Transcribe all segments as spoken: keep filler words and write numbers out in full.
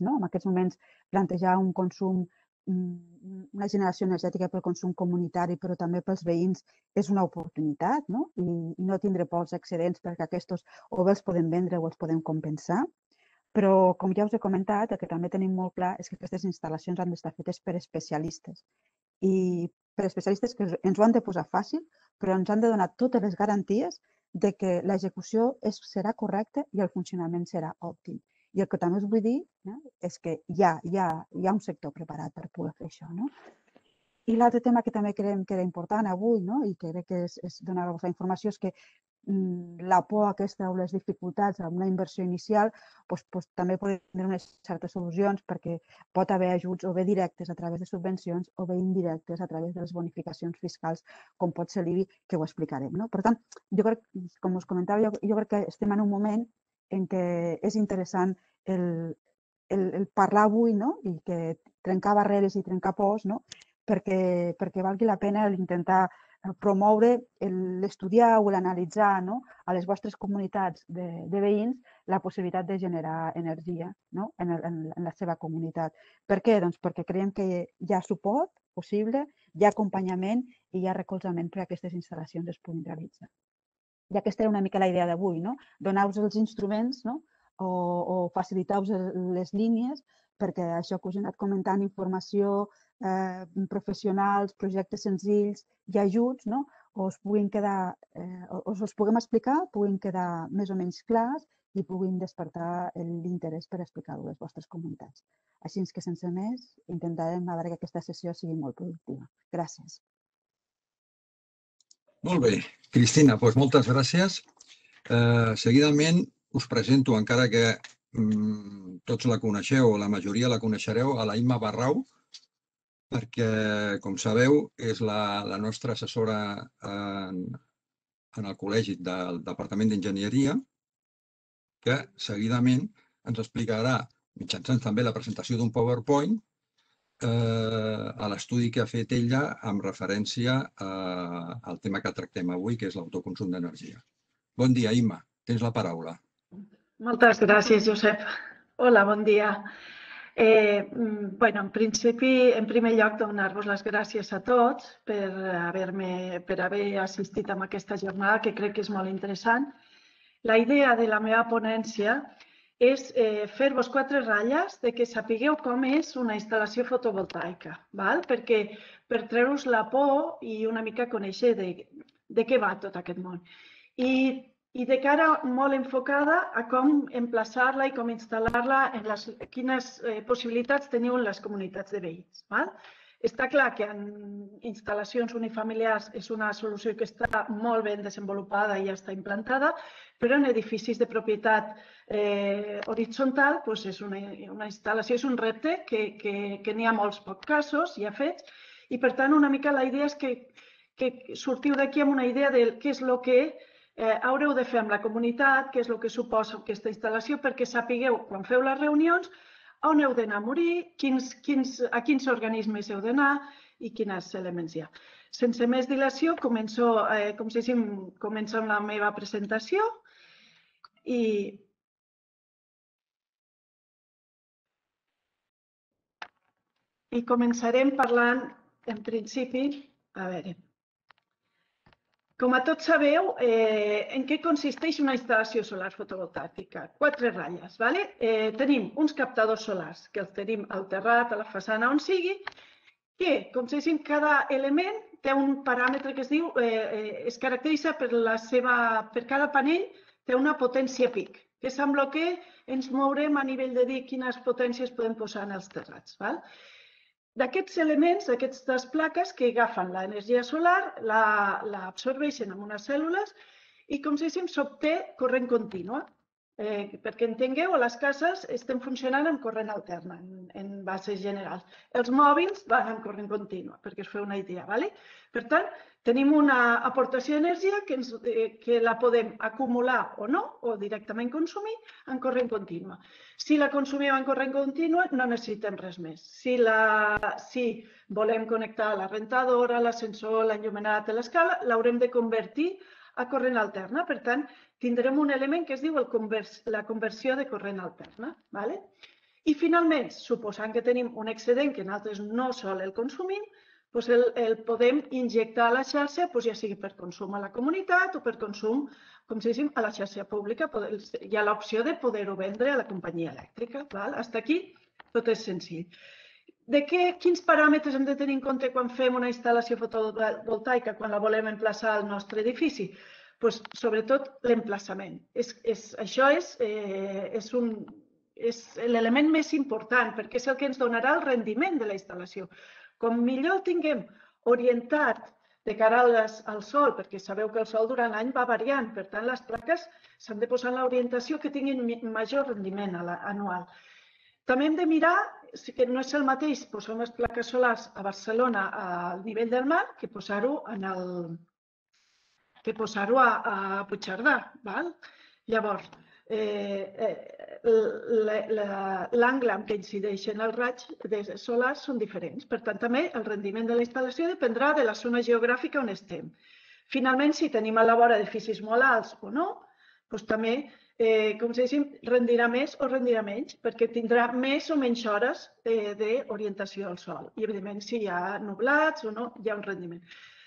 no? En aquests moments plantejar un consum, una generació energètica pel consum comunitari, però també pels veïns, és una oportunitat, no? I, i no tindre por als excedents perquè aquests o bé els podem vendre o els podem compensar. Però, com ja us he comentat, el que també tenim molt clar és que aquestes instal·lacions han d'estar fetes per especialistes. I per especialistes que ens ho han de posar fàcil, però ens han de donar totes les garanties de que l'execució serà correcta i el funcionament serà òptim. I el que també us vull dir és que hi ha, hi ha, hi ha un sector preparat per poder fer això. No? I l'altre tema que també creiem que era important avui, no? I que crec que és, és donar-vos la informació, és que la por aquesta o les dificultats amb una inversió inicial doncs, doncs, també poden tenir unes certes solucions perquè pot haver ajuts o bé directes a través de subvencions o bé indirectes a través de les bonificacions fiscals, com pot ser l'I B I, que ho explicarem. No? Per tant, jo crec, com us comentava, jo, jo crec que estem en un moment en què és interessant el, el, el parlar avui, no? I que trencar barreres i trencar pors, no? perquè, perquè valgui la pena intentar promoure l'estudiar o l'analitzar a les vostres comunitats de veïns la possibilitat de generar energia en la seva comunitat. Per què? Doncs perquè creiem que hi ha suport possible, hi ha acompanyament i hi ha recolzament perquè aquestes instal·lacions es puguin realitzar. I aquesta era una mica la idea d'avui, donar-vos els instruments o facilitar-vos les línies perquè això que us he anat comentant, informació, professionals, projectes senzills i ajuts, us puguin quedar, us els puguem explicar, puguin quedar més o menys clars i puguin despertar l'interès per explicar-ho a les vostres comunitats. Així que, sense més, intentarem a veure que aquesta sessió sigui molt productiva. Gràcies. Molt bé. Cristina, doncs moltes gràcies. Seguidament us presento, encara que tots la coneixeu o la majoria la coneixereu, a la Imma Barrau, perquè, com sabeu, és la nostra assessora en el col·legi del Departament d'Enginyeria, que seguidament ens explicarà, mitjançant també la presentació d'un PowerPoint, a l'estudi que ha fet ella amb referència al tema que tractem avui, que és l'autoconsum d'energia. Bon dia, Imma. Tens la paraula. Moltes gràcies, Josep. Hola, bon dia. En principi, en primer lloc, donar-vos les gràcies a tots per haver assistit a aquesta jornada, que crec que és molt interessant. La idea de la meva ponència és fer-vos quatre ratlles de que sapigueu com és una instal·lació fotovoltaica, perquè per treure-us la por i una mica conèixer de què va tot aquest món. I de cara molt enfocada a com emplaçar-la i com instal·lar-la, quines possibilitats teniu en les comunitats de veïns. Està clar que en instal·lacions unifamiliars és una solució que està molt ben desenvolupada i ja està implantada, però en edificis de propietat horitzontal és una instal·lació, és un repte que n'hi ha molts pocs casos ja fets i, per tant, una mica la idea és que sortiu d'aquí amb una idea de què és el que haureu de fer amb la comunitat, què és el que suposa aquesta instal·lació, perquè sapigueu, quan feu les reunions, on heu d'anar a morir, a quins organismes heu d'anar i quins elements hi ha. Sense més dilació, començo amb la meva presentació i començarem parlant, en principi, a veure... Com a tots sabeu, en què consisteix una instal·lació solar fotovoltaica? Quatre ratlles. Tenim uns captadors solars que els tenim al terrat, a la façana, on sigui, que, com si diguéssim, cada element té un paràmetre que es diu, es caracteritza per la seva, per cada panell té una potència pic, que és amb el que ens mourem a nivell de dir quines potències podem posar en els terrats. D'aquests elements, d'aquestes plaques que agafen l'energia solar, l'absorbeixen en unes cèl·lules i, com si diguéssim, s'obté corrent contínua. Perquè entengueu, a les cases estem funcionant amb corrent alterna, en bases generals. Els mòbils van amb corrent contínua, perquè us feu una idea. Per tant, tenim una aportació d'energia que la podem acumular o no, o directament consumir en corrent contínua. Si la consumim en corrent contínua, no necessitem res més. Si volem connectar la rentadora, l'ascensor, l'enllumenat de l'escala, l'haurem de convertir a corrent alterna. Per tant, tindrem un element que es diu la conversió de corrent alterna. I finalment, suposant que tenim un excedent que nosaltres no sol el consumim, doncs el, el podem injectar a la xarxa, doncs ja sigui per consum a la comunitat o per consum, com si diguéssim, a la xarxa pública. Hi ha l'opció de poder-ho vendre a la companyia elèctrica. Val? Fins aquí tot és senzill. De què, quins paràmetres hem de tenir en compte quan fem una instal·lació fotovoltaica, quan la volem emplaçar al nostre edifici? Pues, sobretot l'emplaçament. És, és, això és, eh, és, un, és l'element més important perquè és el que ens donarà el rendiment de la instal·lació. Com millor el tinguem orientat de cara al sol, perquè sabeu que el sol durant l'any va variant, per tant les plaques s'han de posar en l'orientació que tinguin major rendiment anual. També hem de mirar que no és el mateix posar unes plaques solars a Barcelona al nivell del mar que posar-ho en el que posar-ho a, a Puigcerdà. Val? Llavors, eh, eh, l'angle en què incideixen els raigs solars són diferents. Per tant, també el rendiment de la instal·lació dependrà de la zona geogràfica on estem. Finalment, si tenim a la vora edificis molt alts o no, doncs també eh, com si diguéssim, rendirà més o rendirà menys, perquè tindrà més o menys hores eh, d'orientació al sol. I, evidentment, si hi ha nublats o no, hi ha un rendiment.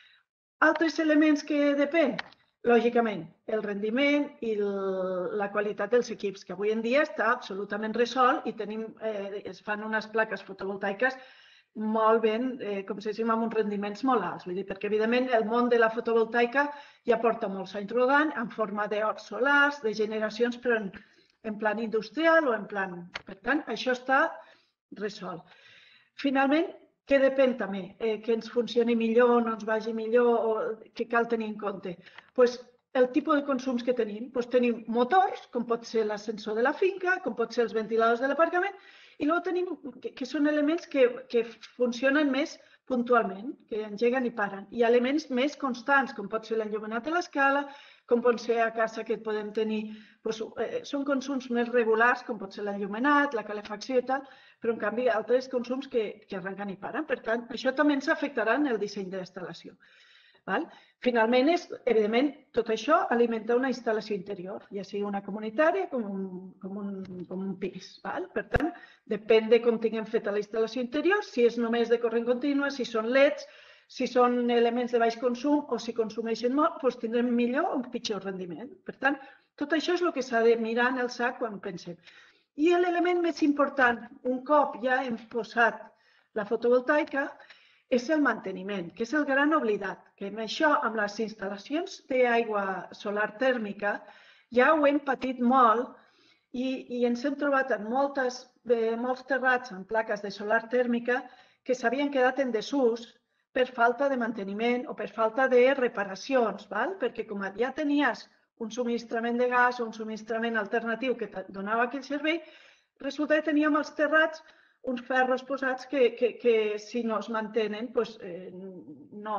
Altres elements que depèn, lògicament, el rendiment i la qualitat dels equips, que avui en dia està absolutament resolt i tenim, eh, es fan unes plaques fotovoltaiques molt ben, eh, com si diguéssim, amb uns rendiments molt alts. Vull dir, perquè, evidentment, el món de la fotovoltaica ja porta molts anys rodant en forma d'horts solars, de generacions, però en, en plan industrial o en plan... Per tant, això està resolt. Finalment, què depèn també? Eh, que ens funcioni millor, no ens vagi millor, o què cal tenir en compte? Pues, el tipus de consums que tenim. Pues, tenim motors, com pot ser l'ascensor de la finca, com pot ser els ventiladors de l'aparcament, i llavors tenim que, que són elements que, que funcionen més puntualment, que engeguen i paren. Hi ha elements més constants, com pot ser l'enllumenat de l'escala, com pot ser a casa que podem tenir... Doncs, eh, són consums més regulars, com pot ser l'enllumenat, la calefacció i tal, però en canvi altres consums que, que arrenquen i paren. Per tant, això també ens afectarà en el disseny de la instal·lació. Val? Finalment, és, evidentment, tot això alimenta una instal·lació interior, ja sigui una comunitària com un, com un, com un pis. Val? Per tant, depèn de com tinguem feta la instal·lació interior, si és només de corrent contínua, si són leds, si són elements de baix consum o si consumeixen molt, doncs tindrem millor o pitjor rendiment. Per tant, tot això és el que s'ha de mirar en el sac quan pensem. I l'element més important, un cop ja hem posat la fotovoltaica, és el manteniment, que és el gran oblidat, que amb això, amb les instal·lacions d'aigua solar tèrmica, ja ho hem patit molt i, i ens hem trobat en moltes, eh, molts terrats amb plaques de solar tèrmica que s'havien quedat en desús per falta de manteniment o per falta de reparacions, val? Perquè com ja tenies un subministrament de gas o un subministrament alternatiu que donava aquell servei, resulta que teníem els terrats uns ferros posats que, que, que si no es mantenen, doncs, eh, no,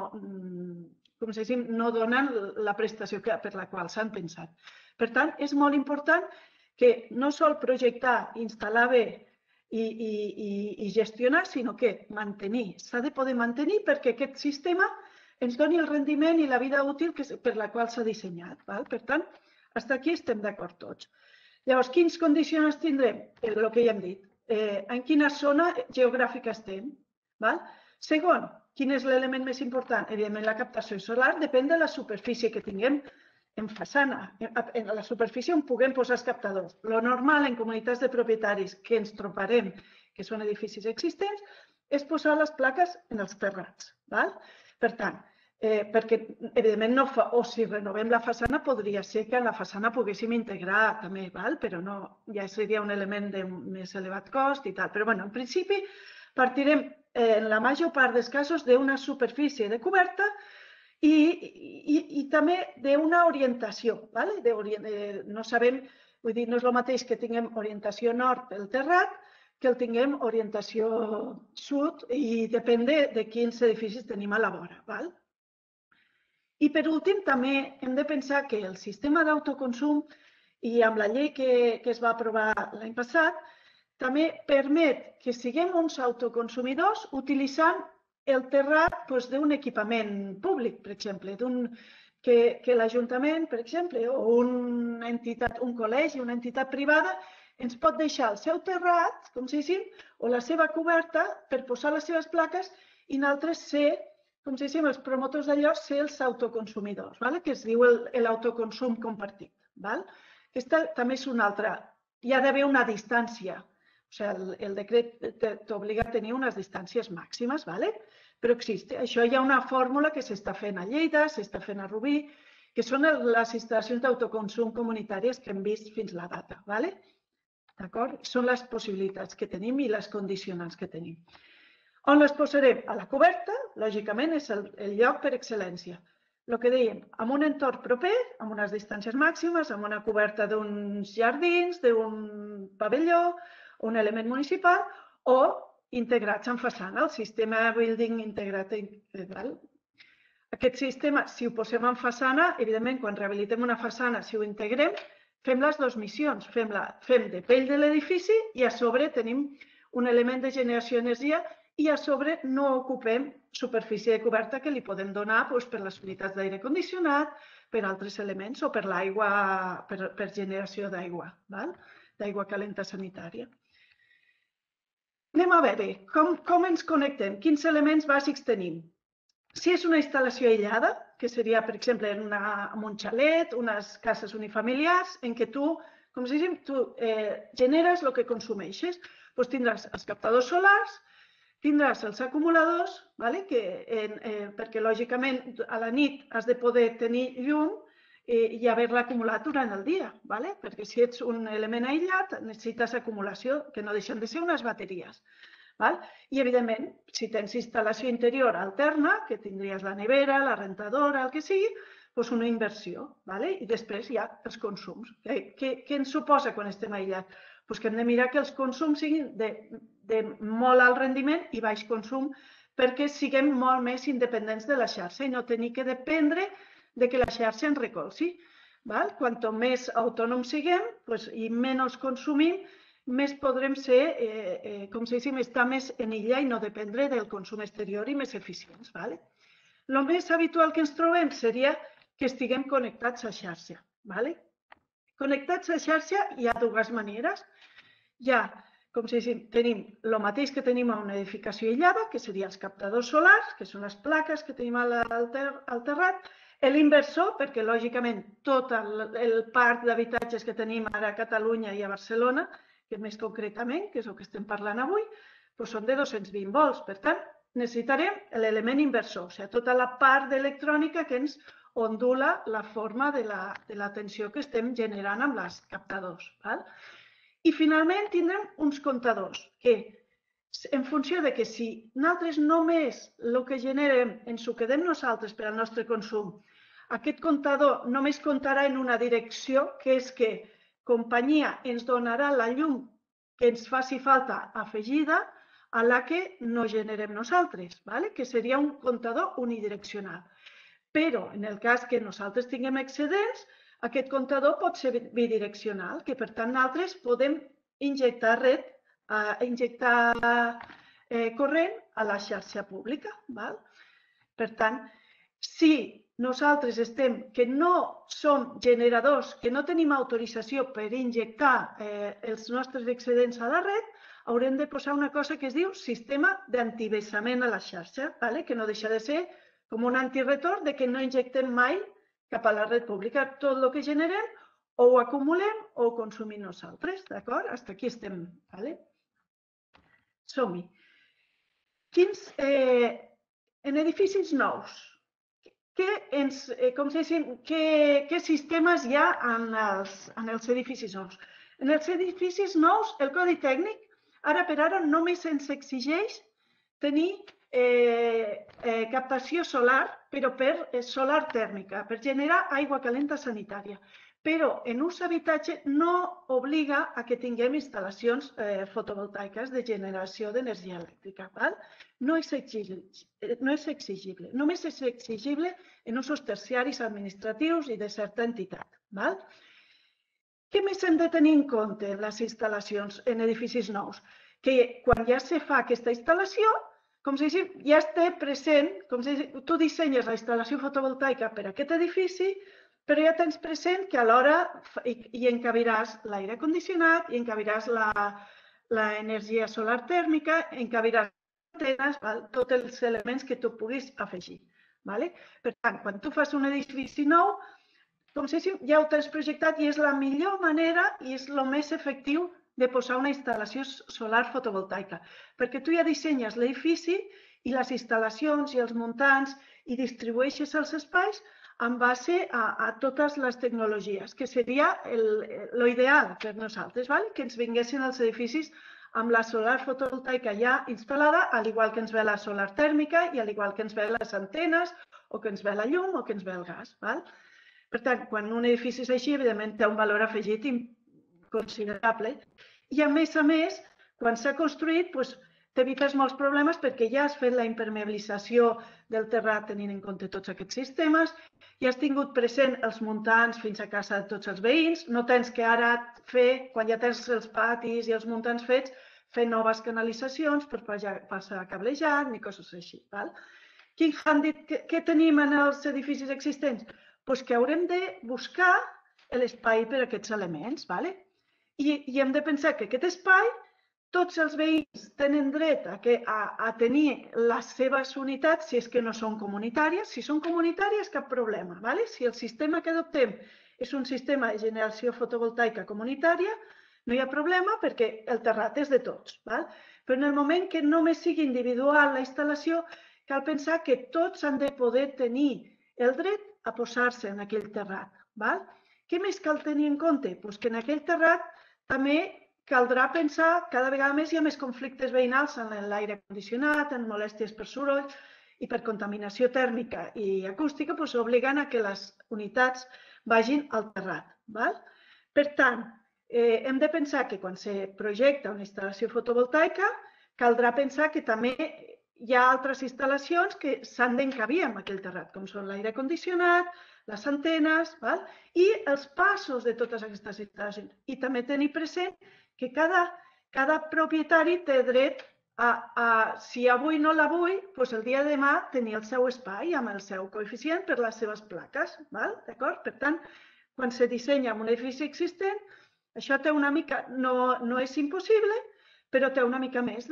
com si diguéssim, no donen la prestació que, per la qual s'han pensat. Per tant, és molt important que no sol projectar, instal·lar bé i, i, i, i gestionar, sinó que mantenir. S'ha de poder mantenir perquè aquest sistema ens doni el rendiment i la vida útil que, per la qual s'ha dissenyat. Val? Per tant, fins aquí estem d'acord tots. Llavors, quins condicionants tindrem? El que ja hem dit. Eh, en quina zona geogràfica estem. Val? Segon, quin és l'element més important? Evidentment, la captació solar depèn de la superfície que tinguem en façana, en la superfície on puguem posar els captadors. Lo normal en comunitats de propietaris que ens trobarem, que són edificis existents, és posar les plaques en els terrats. Val? Per tant, Eh, perquè, evidentment, no fa, o si renovem la façana, podria ser que en la façana poguéssim integrar també, val? Però no, ja seria un element de més elevat cost i tal. Però, bueno, en principi, partirem eh, en la major part dels casos d'una superfície de coberta i, i, i també d'una orientació. Val? De orient... eh, no sabem, vull dir, no és el mateix que tinguem orientació nord del terrat que el tinguem orientació sud i depèn de, de quins edificis tenim a la vora. Val? I per últim, també hem de pensar que el sistema d'autoconsum i amb la llei que, que es va aprovar l'any passat també permet que siguem uns autoconsumidors utilitzant el terrat doncs, d'un equipament públic, per exemple, que, que l'Ajuntament, per exemple, o una entitat, un col·legi, una entitat privada, ens pot deixar el seu terrat, com si diguéssim, o la seva coberta per posar les seves plaques i nosaltres ser, com si diguéssim, els promotors d'allò, ser els autoconsumidors, que es diu l'autoconsum compartit. Aquesta també és una altra. Hi ha d'haver una distància. O sigui, el decret t'obliga a tenir unes distàncies màximes, però existe. Això hi ha una fórmula que s'està fent a Lleida, s'està fent a Rubí, que són les instal·lacions d'autoconsum comunitàries que hem vist fins la data. D'acord? Són les possibilitats que tenim i les condicionants que tenim. On les posarem? A la coberta, lògicament, és el lloc per excel·lència. El que dèiem, amb un entorn proper, amb unes distàncies màximes, amb una coberta d'uns jardins, d'un pavelló, un element municipal, o integrats en façana, el sistema building integrat. Aquest sistema, si ho posem en façana, evidentment, quan rehabilitem una façana, si ho integrem, fem les dues missions. Fem de pell de l'edifici i a sobre tenim un element de generació d'energia i a sobre no ocupem superfície de coberta que li podem donar per les unitats d'aire condicionat, per altres elements o per l'aigua, per generació d'aigua, d'aigua calenta sanitària. Anem a veure com ens connectem, quins elements bàsics tenim. Si és una instal·lació aïllada, que seria, per exemple, en un xalet, unes cases unifamiliars, en què tu, com si diguéssim, tu generes el que consumeixes, doncs tindràs els captadors solars, tindràs els acumuladors, perquè lògicament a la nit has de poder tenir llum i haver-la acumulat durant el dia, perquè si ets un element aïllat necessites acumulació, que no deixen de ser unes bateries. I, evidentment, si tens instal·lació interior alterna, que tindries la nevera, la rentadora, el que sigui, doncs una inversió. I després hi ha els consums. Què ens suposa quan estem aïllats? Doncs que hem de mirar que els consums siguin de molt alt rendiment i baix consum perquè siguem molt més independents de la xarxa i no tenir que dependre que la xarxa ens recolzi. Quant més autònoms siguem i menys consumim, més podrem ser, com si diguéssim, estar més en illa i no dependre del consum exterior i més eficients. El més habitual que ens trobem seria que estiguem connectats a xarxa. Connectats a xarxa hi ha dues maneres. Hi ha, com si diguéssim, tenim el mateix que tenim a una edificació aïllada, que serien els captadors solars, que són les plaques que tenim al terrat, l'inversor, perquè lògicament tot el parc d'habitatges que tenim ara a Catalunya i a Barcelona, que més concretament, que és el que estem parlant avui, són de dos-cents vint volts. Per tant, necessitarem l'element inversor, o sigui, tota la part d'electrònica que ens ondula la forma de la tensió que estem generant amb els captadors. I finalment tindrem uns comptadors que, en funció de que si nosaltres només el que generem ens ho quedem nosaltres per al nostre consum, aquest comptador només comptarà en una direcció, que és que companyia ens donarà la llum que ens faci falta afegida a la que no generem nosaltres, que seria un comptador unidireccional. Però en el cas que nosaltres tinguem excedents, aquest comptador pot ser bidireccional, que per tant nosaltres podem injectar corrent a la xarxa pública. Per tant, si nosaltres estem, que no som generadors, que no tenim autorització per injectar els nostres excedents a la red, haurem de posar una cosa que es diu sistema d'antivessament a la xarxa, que no deixa de ser com un antiretorn de que no injectem mai cap a la red pública. Tot el que generem o ho acumulem o ho consumim nosaltres, d'acord? Fins aquí estem. Som-hi. En edificis nous, què sistemes hi ha en els edificis nous? En els edificis nous, el codi tècnic, ara per ara, només ens exigeix tenir captació solar, però per solar tèrmica, per generar aigua calenta sanitària. Però en ús habitatge no obliga a que tinguem instal·lacions fotovoltaiques de generació d'energia elèctrica. No és exigible. Només és exigible en usos terciaris administratius i de certa entitat. Què més hem de tenir en compte en les instal·lacions en edificis nous? Que quan ja se fa aquesta instal·lació, com si ja està present, com si tu dissenyes la instal·lació fotovoltaica per a aquest edifici, però ja tens present que alhora hi encabiràs l'aire condicionat, hi encabiràs l'energia solar tèrmica, encabiràs antenes, tots els elements que tu puguis afegir. Per tant, quan tu fas un edifici nou, com si ja ho tens projectat i és la millor manera i és el més efectiu de posar una instal·lació solar fotovoltaica, perquè tu ja dissenyes l'edifici i les instal·lacions i els muntants i distribueixes els espais en base a totes les tecnologies, que seria l'ideal per nosaltres, que ens vinguessin els edificis amb la solar fotovoltaica ja instal·lada, al igual que ens ve la solar tèrmica i al igual que ens ve les antenes o que ens ve la llum o que ens ve el gas. Per tant, quan un edifici és així, evidentment té un valor afegit considerable. I a més a més, quan s'ha construït, t'evites molts problemes perquè ja has fet la impermeabilització del terrat tenint en compte tots aquests sistemes, ja has tingut present els muntants fins a casa de tots els veïns, no tens que ara fer, quan ja tens els patis i els muntants fets, fer noves canalitzacions per passar cablejat ni coses així. Quin hàndicap, què tenim en els edificis existents? Doncs que haurem de buscar l'espai per a aquests elements. I hem de pensar que aquest espai, tots els veïns tenen dret a tenir les seves unitats si és que no són comunitàries. Si són comunitàries, cap problema. Si el sistema que adoptem és un sistema de generació fotovoltaica comunitària, no hi ha problema perquè el terrat és de tots. Però en el moment que només sigui individual la instal·lació, cal pensar que tots han de poder tenir el dret a posar-se en aquell terrat. Què més cal tenir en compte? Doncs que en aquell terrat també caldrà pensar, cada vegada més hi ha més conflictes veïnals en l'aire condicionat, en molèsties per soroll i per contaminació tèrmica i acústica, obligant a que les unitats vagin al terrat. Per tant, hem de pensar que quan se projecta una instal·lació fotovoltaica caldrà pensar que també hi ha altres instal·lacions que s'han d'encabir en aquell terrat, com són l'aire condicionat, les antenes i els passos de totes aquestes instal·lacions. I també tenir present que cada propietari té dret a, si avui no la vull, el dia de demà tenir el seu espai amb el seu coeficient per les seves plaques. Per tant, quan se dissenya un edifici existent, això té una mica, no és impossible, però té una mica més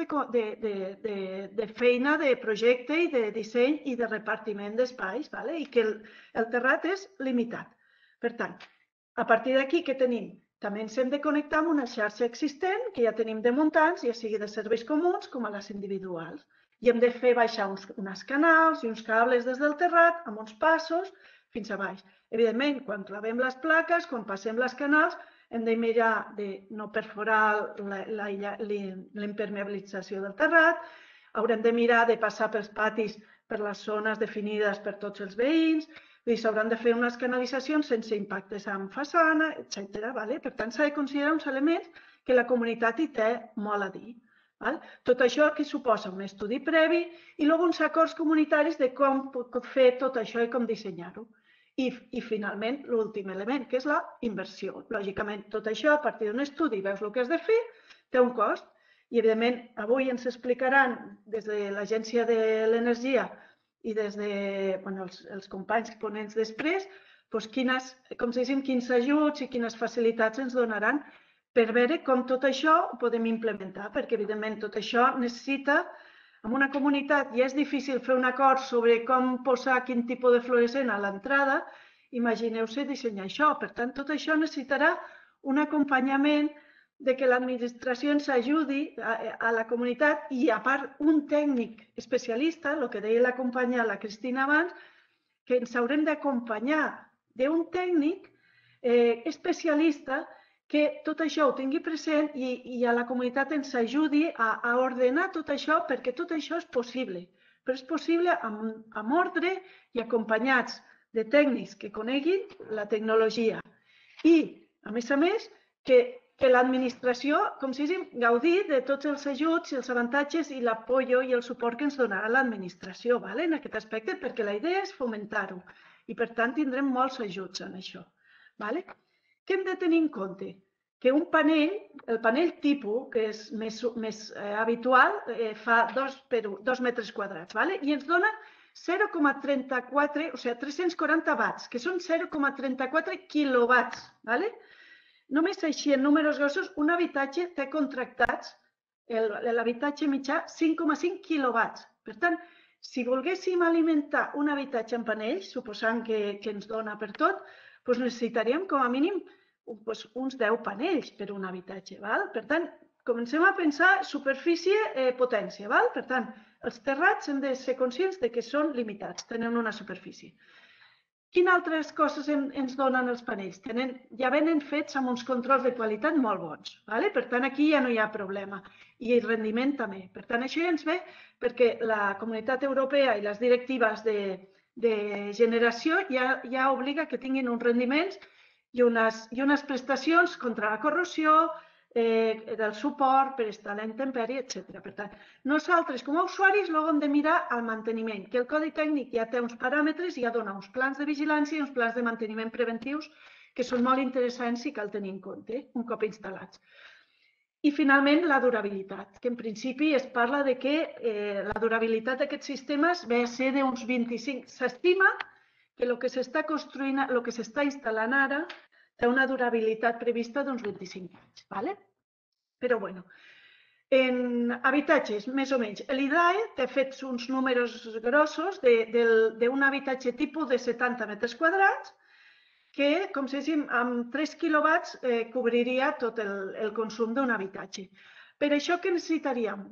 de feina, de projecte i de disseny i de repartiment d'espais i que el terrat és limitat. Per tant, a partir d'aquí, què tenim? També ens hem de connectar amb una xarxa existent que ja tenim de muntants, ja sigui de serveis comuns com a les individuals. I hem de fer baixar uns canals i uns cables des del terrat amb uns passos fins a baix. Evidentment, quan clavem les plaques, quan passem les canals, hem de mirar de no perforar l'impermeabilització del terrat, haurem de mirar de passar pels patis per les zones definides per tots els veïns, s'hauran de fer unes canalitzacions sense impactes en façana, etcètera. Per tant, s'ha de considerar uns elements que la comunitat hi té molt a dir. Tot això que suposa un estudi previ i després uns acords comunitaris de com fer tot això i com dissenyar-ho. I, finalment, l'últim element, que és la inversió. Lògicament, tot això, a partir d'un estudi, veus el que has de fer, té un cost. I, evidentment, avui ens explicaran des de l'Agència de l'Energia i des dels companys ponents després quins ajuts i quines facilitats ens donaran per veure com tot això ho podem implementar, perquè, evidentment, tot això necessita. En una comunitat ja és difícil fer un acord sobre com posar quin tipus de fluorescent a l'entrada, imagineu-se dissenyar això. Per tant, tot això necessitarà un acompanyament de que l'administració ens ajudi a la comunitat i, a part, un tècnic especialista, el que deia la companya, la Cristina abans, que ens haurem d'acompanyar d'un tècnic especialista que tot això ho tingui present i a la comunitat ens ajudi a ordenar tot això, perquè tot això és possible. Però és possible amb ordre i acompanyats de tècnics que coneguin la tecnologia. I, a més a més, que l'administració, com si diguéssim, gaudi de tots els ajuts i els avantatges i l'apoyo i el suport que ens donarà l'administració en aquest aspecte, perquè la idea és fomentar-ho. I, per tant, tindrem molts ajuts en això. Què hem de tenir en compte? Que un panell, el panell tipus, que és més habitual, fa dos metres quadrats i ens dona zero coma trenta-quatre, o sigui, tres-cents quaranta watts, que són zero coma trenta-quatre quilowatts. Només així, en números grossos, un habitatge té contractats, l'habitatge mitjà, cinc coma cinc quilowatts. Per tant, si volguéssim alimentar un habitatge amb panells, suposant que ens dona per tot, necessitaríem com a mínim uns deu panells per un habitatge. Per tant, comencem a pensar superfície-potència. Per tant, els terrats hem de ser conscients que són limitats, tenen una superfície. Quines altres coses ens donen els panells? Ja venen fets amb uns controls de qualitat molt bons. Per tant, aquí ja no hi ha problema. I el rendiment també. Per tant, això ja ens ve perquè la Comunitat Europea i les directives de generació ja obliga que tinguin uns rendiments i unes prestacions contra la corrosió, del suport per estar a la intempèrie, etcètera. Per tant, nosaltres com a usuaris hem de mirar el manteniment, que el codi tècnic ja té uns paràmetres i ja dona uns plans de vigilància i uns plans de manteniment preventius que són molt interessants i cal tenir en compte un cop instal·lats. I finalment, la durabilitat, que en principi es parla de que la durabilitat d'aquests sistemes ve a ser d'uns vint-i-cinc. S'estima que el que s'està construint, el que s'està instal·lant ara, té una durabilitat prevista d'uns vint-i-cinc anys. Però, bueno, en habitatges, més o menys, l'I D A E té fets uns números grossos d'un habitatge tipus de setanta metres quadrats que, com si diguéssim, amb tres quilowatts cobriria tot el consum d'un habitatge. Per això què necessitaríem?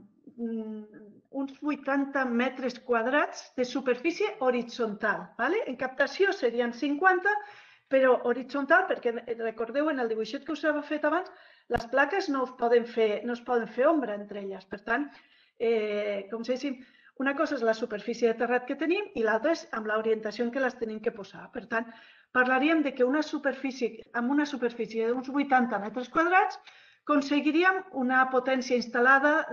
Uns vuitanta metres quadrats de superfície horitzontal. En captació serien cinquanta, però horitzontal, perquè recordeu, en el dibuixet que us he fet abans, les plaques no es poden fer ombra entre elles. Per tant, com si diguéssim, una cosa és la superfície de terrat que tenim i l'altra és amb l'orientació en què les tenim que posar. Per tant, parlaríem que amb una superfície d'uns vuitanta metres quadrats aconseguiríem una potència instal·lada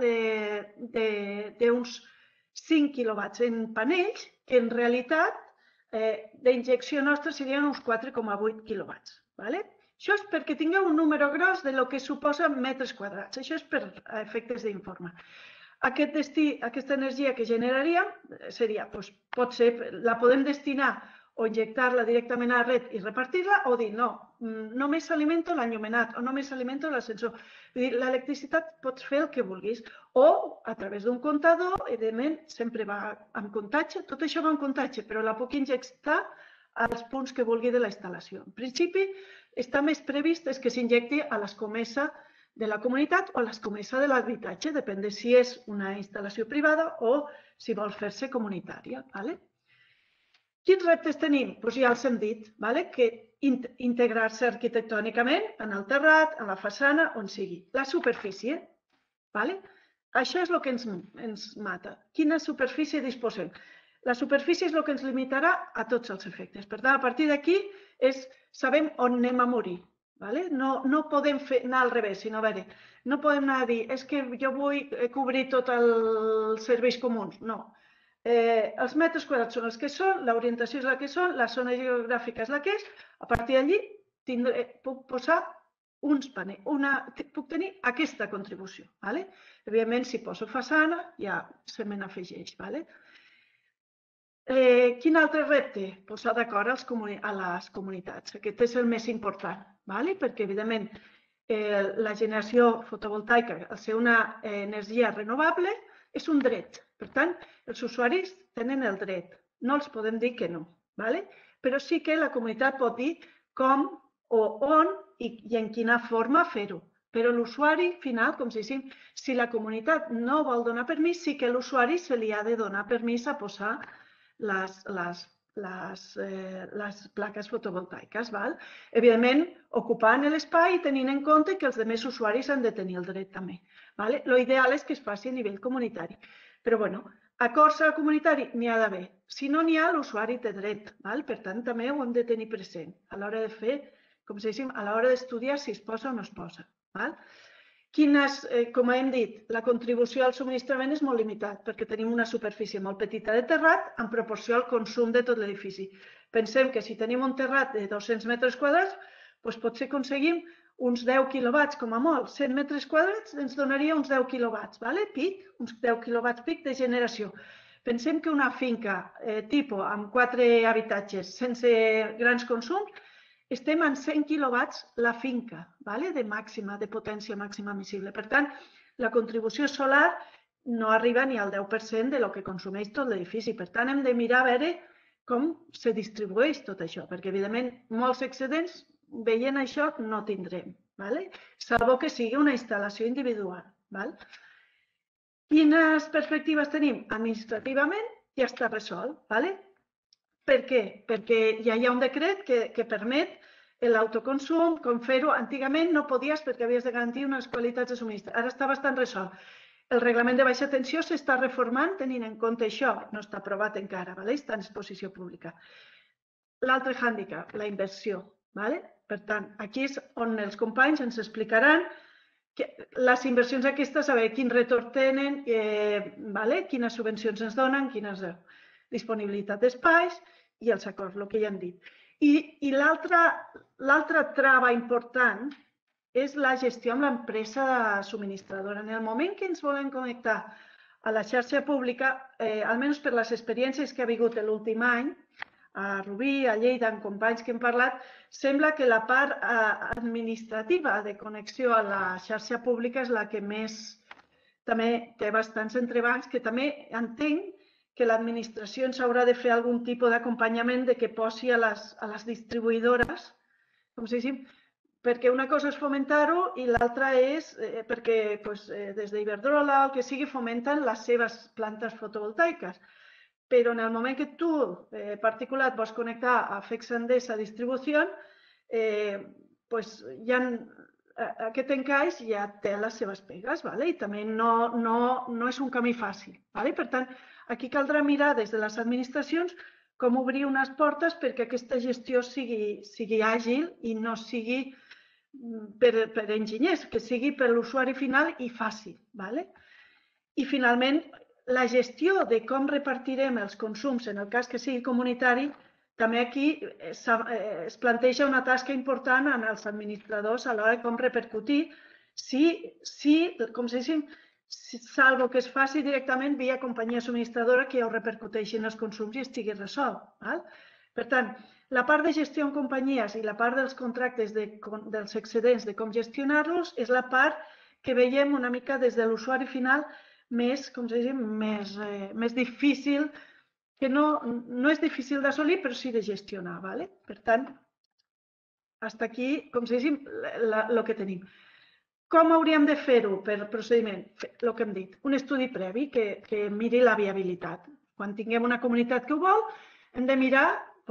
d'uns cinc quilowatts en panells, que en realitat d'injecció nostra serien uns quatre coma vuit quilowatts. Això és perquè tingueu un número gros del que suposa metres quadrats. Això és per efectes d'informe. Aquesta energia que generaríem seria, pot ser, la podem destinar o injectar-la directament a la red i repartir-la o dir, no, només s'alimenta l'enllumenat o només s'alimenta l'ascensor. L'electricitat pots fer el que vulguis o a través d'un comptador, evidentment, sempre va amb comptatge, tot això va amb comptatge, però la puc injectar als punts que vulgui de la instal·lació. En principi, està més previst que s'injecti a l'escomesa de la comunitat o a l'escomesa de l'habitatge, depèn de si és una instal·lació privada o si vol fer-se comunitària. Quins reptes tenim? Doncs ja els hem dit, que integrar-se arquitectònicament en el terrat, en la façana, on sigui. La superfície, això és el que ens mata. Quina superfície disposem? La superfície és el que ens limitarà a tots els efectes. Per tant, a partir d'aquí sabem on anem a morir. No podem anar al revés, sinó a veure, no podem anar a dir és que jo vull cobrir tots els serveis comuns. No. Els metres quadrats són els que són, l'orientació és la que són, la zona geogràfica és la que és, a partir d'allí puc posar uns panells, puc tenir aquesta contribució. Evidentment, si poso façana, ja se me n'afegeix. Quin altre repte? Posar d'acord a les comunitats. Aquest és el més important, perquè, evidentment, la generació fotovoltaica, al ser una energia renovable, és un dret. Per tant, els usuaris tenen el dret. No els podem dir que no. Però sí que la comunitat pot dir com o on i en quina forma fer-ho. Però l'usuari final, com si diguéssim, si la comunitat no vol donar permís, sí que l'usuari se li ha de donar permís a posar les plaques fotovoltaiques. Evidentment, ocupant l'espai i tenint en compte que els altres usuaris han de tenir el dret també. L'ideal és que es faci a nivell comunitari. Però, bueno, acords a comunitari n'hi ha d'haver. Si no n'hi ha, l'usuari té dret. Per tant, també ho hem de tenir present a l'hora de fer, com si diguéssim, a l'hora d'estudiar si es posa o no es posa. Com hem dit, la contribució al subministrament és molt limitat perquè tenim una superfície molt petita de terrat en proporció al consum de tot l'edifici. Pensem que si tenim un terrat de dos-cents metres quadrats, potser aconseguim uns deu quilowatts, com a molt. cent metres quadrats ens donaria uns deu quilowatts, pic, uns deu quilowatts pic de generació. Pensem que una finca tipus amb quatre habitatges sense grans consums, estem en cent quilowatts la finca, de màxima, de potència màxima admissible. Per tant, la contribució solar no arriba ni al deu per cent del que consumeix tot l'edifici. Per tant, hem de mirar a veure com se distribueix tot això, perquè, evidentment, molts excedents, veient això, no tindrem, salvo que sigui una instal·lació individual. Quines perspectives tenim? Administrativament ja està resolt. Per què? Perquè ja hi ha un decret que permet l'autoconsum, com fer-ho. Antigament no podies perquè havies de garantir unes qualitats de subministrament. Ara està bastant resolt. El reglament de baixa tensió s'està reformant tenint en compte això. No està aprovat encara, està en exposició pública. L'altre hàndicap, la inversió. Per tant, aquí és on els companys ens explicaran les inversions aquestes, saber quin retorn tenen, quines subvencions ens donen, quina disponibilitat d'espais i els acords, el que ja hem dit. I l'altra trava important és la gestió amb l'empresa subministradora. En el moment que ens volem connectar a la xarxa pública, almenys per les experiències que ha hagut l'últim any, a Rubí, a Lleida, amb companys que hem parlat, sembla que la part administrativa de connexió a la xarxa pública és la que més també té bastants entrebancs, que també entenc que l'administració ens haurà de fer algun tipus d'acompanyament de que posi a les distribuïdores, com si diguéssim, perquè una cosa és fomentar-ho i l'altra és perquè des d'Iberdrola o el que sigui fomenten les seves plantes fotovoltaiques. Però en el moment que tu, particular, et vols connectar a Fex Endesa distribució, aquest encaix ja té les seves pegues i també no és un camí fàcil. Per tant, aquí caldrà mirar des de les administracions com obrir unes portes perquè aquesta gestió sigui àgil i no sigui per enginyers, que sigui per l'usuari final i fàcil. I finalment, la gestió de com repartirem els consums en el cas que sigui comunitari, també aquí es planteja una tasca important en els administradors a l'hora de com repercutir si, com si diguéssim, salvo que es faci directament via companyia subministradora que ho repercuteixi en els consums i estigui resolt. Per tant, la part de gestió en companyies i la part dels contractes dels excedents de com gestionar-los és la part que veiem una mica des de l'usuari final més, com si diguéssim, més difícil, que no és difícil d'assolir, però sí de gestionar. Per tant, fins aquí, com si diguéssim, el que tenim. Com hauríem de fer-ho per procediment? El que hem dit, un estudi previ que miri la viabilitat. Quan tinguem una comunitat que ho vol, hem de mirar,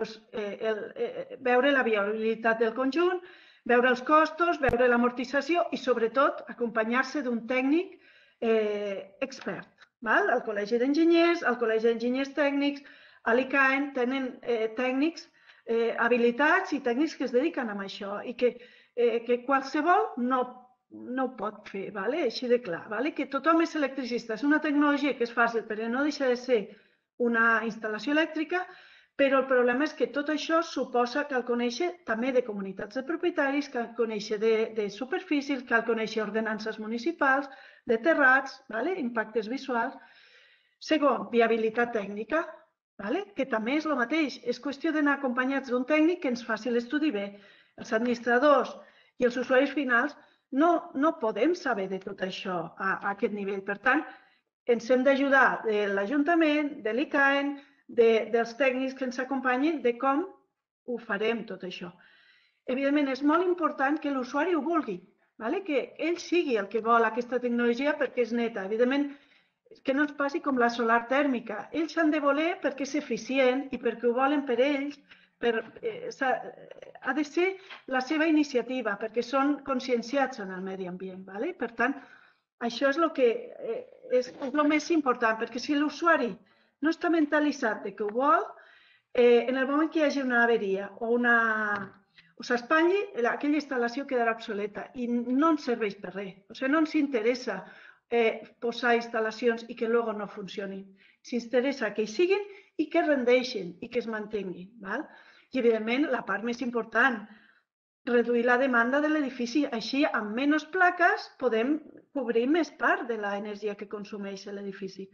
veure la viabilitat del conjunt, veure els costos, veure l'amortització i, sobretot, acompanyar-se d'un tècnic expert. El Col·legi d'Enginyers, el Col·legi d'Enginyers Tècnics, a l'I C A E N tenen tècnics habilitats i tècnics que es dediquen a això i que qualsevol no ho pot fer, així de clar. Que tothom és electricista. És una tecnologia que és fàcil, però no deixa de ser una instal·lació elèctrica, però el problema és que tot això suposa cal conèixer també de comunitats de propietaris, cal conèixer de superfícies, cal conèixer ordenances municipals, de terrats, impactes visuals. Segon, viabilitat tècnica, que també és el mateix. És qüestió d'anar acompanyats d'un tècnic que ens faci l'estudi bé. Els administradors i els usuaris finals no podem saber de tot això a aquest nivell. Per tant, ens hem d'ajudar de l'Ajuntament, de l'I C A E N, dels tècnics que ens acompanyin de com ho farem tot això. Evidentment, és molt important que l'usuari ho vulgui, que ell sigui el que vol aquesta tecnologia perquè és neta. Evidentment, que no ens passi com la solar tèrmica. Ells s'han de voler perquè és eficient i perquè ho volen per ells. Ha de ser la seva iniciativa perquè són conscienciats en el medi ambient. Per tant, això és el més important, perquè si l'usuari no està mentalitzat que ho vol, en el moment que hi hagi una averia o s'espatlli, aquella instal·lació quedarà obsoleta i no ens serveix per res. O sigui, no ens interessa posar instal·lacions i que després no funcionin. Ens interessa que hi siguin i que rendeixin i que es mantinguin. I, evidentment, la part més important, reduir la demanda de l'edifici. Així, amb menys plaques, podem cobrir més part de l'energia que consumeix l'edifici.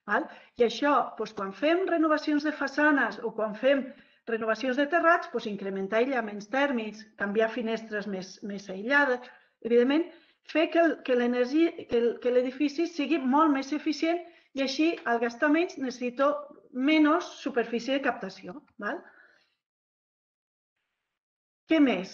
I això, quan fem renovacions de façanes o quan fem renovacions de terrats, incrementar aïllaments tèrmics, canviar finestres més aïllades, evidentment, fer que l'edifici sigui molt més eficient i així, al gastar menys, necessito menys superfície de captació. Què més?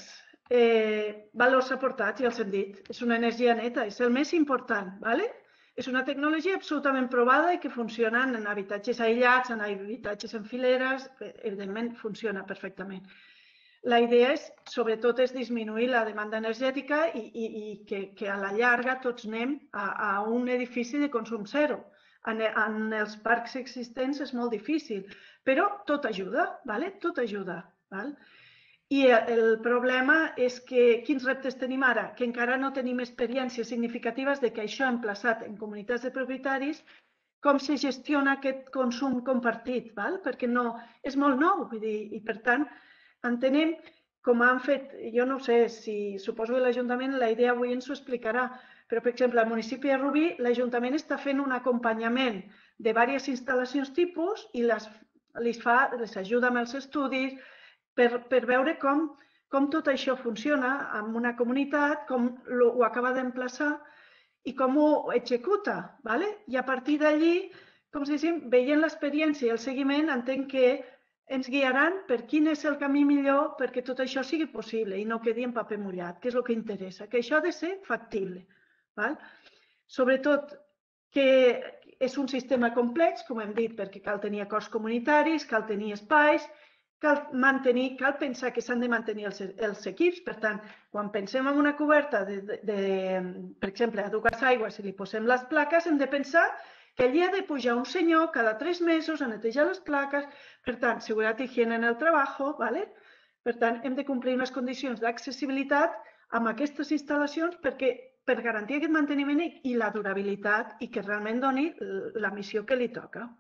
Valors aportats, ja els hem dit. És una energia neta, és el més important. És una tecnologia absolutament provada i que funciona en habitatges aïllats, en habitatges en fileres, evidentment funciona perfectament. La idea, sobretot, és disminuir la demanda energètica i que a la llarga tots anem a un edifici de consum zero. En els parcs existents és molt difícil, però tot ajuda, tot ajuda. I el problema és que quins reptes tenim ara? Que encara no tenim experiències significatives de que això emplaçat en comunitats de propietaris, com se gestiona aquest consum compartit, perquè és molt nou i, per tant, entenem com han fet, jo no sé si suposo que l'Ajuntament, la idea avui ens ho explicarà, però, per exemple, al municipi de Rubí, l'Ajuntament està fent un acompanyament de diverses instal·lacions tipus i les ajuda amb els estudis per veure com tot això funciona en una comunitat, com ho acaba d'emplaçar i com ho executa. I a partir d'allí, com si diguéssim, veient l'experiència i el seguiment, entenc que ens guiaran per quin és el camí millor perquè tot això sigui possible i no quedi en paper mullat, que és el que interessa, que això ha de ser factible. Sobretot que és un sistema complex, com hem dit, perquè cal tenir acords comunitaris, cal tenir espais, cal pensar que s'han de mantenir els equips. Per tant, quan pensem en una coberta, per exemple, a dues aigües, si li posem les plaques, hem de pensar que allí ha de pujar un senyor cada tres mesos a netejar les plaques. Per tant, seguretat i higiene en el treball. Per tant, hem de complir unes condicions d'accessibilitat amb aquestes instal·lacions per garantir aquest manteniment i la durabilitat i que realment doni la missió que li toca.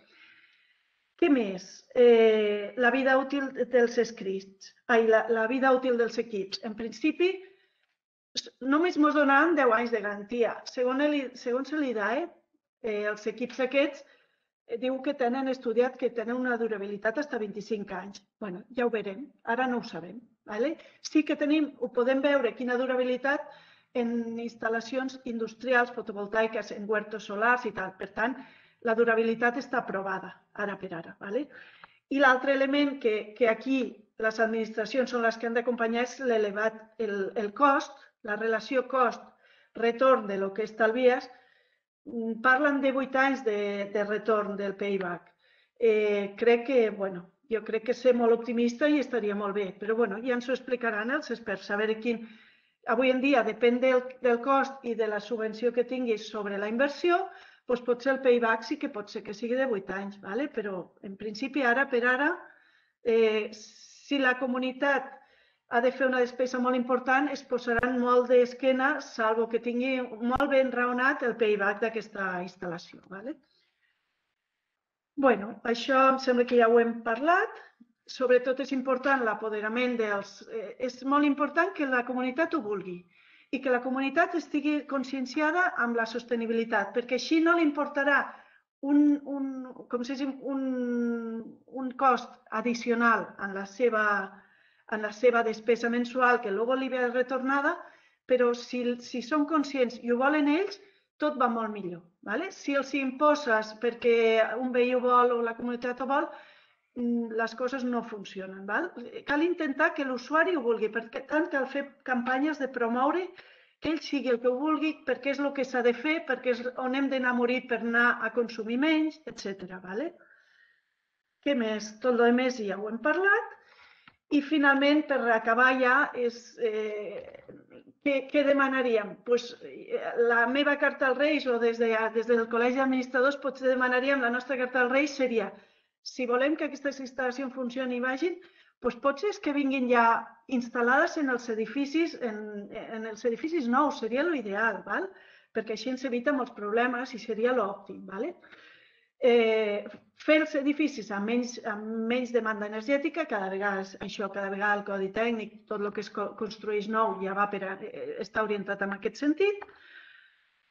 Què més? La vida útil dels escrits, la vida útil dels equips. En principi, només ens donaran deu anys de garantia. Segons l'I D A E, els equips aquests diu que tenen estudiat que tenen una durabilitat fins a vint-i-cinc anys. Bé, ja ho veurem, ara no ho sabem. Sí que tenim, ho podem veure, quina durabilitat en instal·lacions industrials fotovoltaiques, en huertos solars i tal. Per tant, la durabilitat està aprovada, ara per ara. I l'altre element que aquí les administracions són les que han d'acompanyar és l'elevat, el cost, la relació cost-retorn del que estalvies. Parlen de vuit anys de retorn del payback. Crec que, bueno, jo crec que ser molt optimista i estaria molt bé, però bueno, ja ens ho explicaran els experts, saber quin... Avui en dia depèn del cost i de la subvenció que tinguis sobre la inversió, doncs potser el payback sí que pot ser que sigui de vuit anys, però en principi ara per ara, si la comunitat ha de fer una despesa molt important, es posaran molt d'esquena, salvo que tingui molt ben raonat el payback d'aquesta instal·lació. Bé, això em sembla que ja ho hem parlat. Sobretot és important l'apoderament dels... És molt important que la comunitat ho vulgui i que la comunitat estigui conscienciada amb la sostenibilitat, perquè així no li importarà un cost addicional en la seva en la seva despesa mensual, que després li ve retornada, però si són conscients i ho volen ells, tot va molt millor. Si els imposes perquè un veí ho vol o la comunitat ho vol, les coses no funcionen. Cal intentar que l'usuari ho vulgui, per tant, cal fer campanyes de promoure que ell sigui el que ho vulgui, perquè és el que s'ha de fer, perquè és on hem d'anar a morir per anar a consumir menys, etcètera. Què més? Tot el més ja ho hem parlat. I finalment, per acabar ja, què demanaríem? La meva carta als Reis o des del Col·legi d'Administradors potser demanaríem, la nostra carta als Reis seria, si volem que aquestes instal·lacions funcionin i vagin, doncs potser és que vinguin ja instal·lades en els edificis nous, seria l'ideal, perquè així ens evita molts problemes i seria l'òptim. Fer els edificis amb menys demanda energètica, cada vegada això, cada vegada el codi tècnic, tot el que es construeix nou ja va per estar orientat en aquest sentit.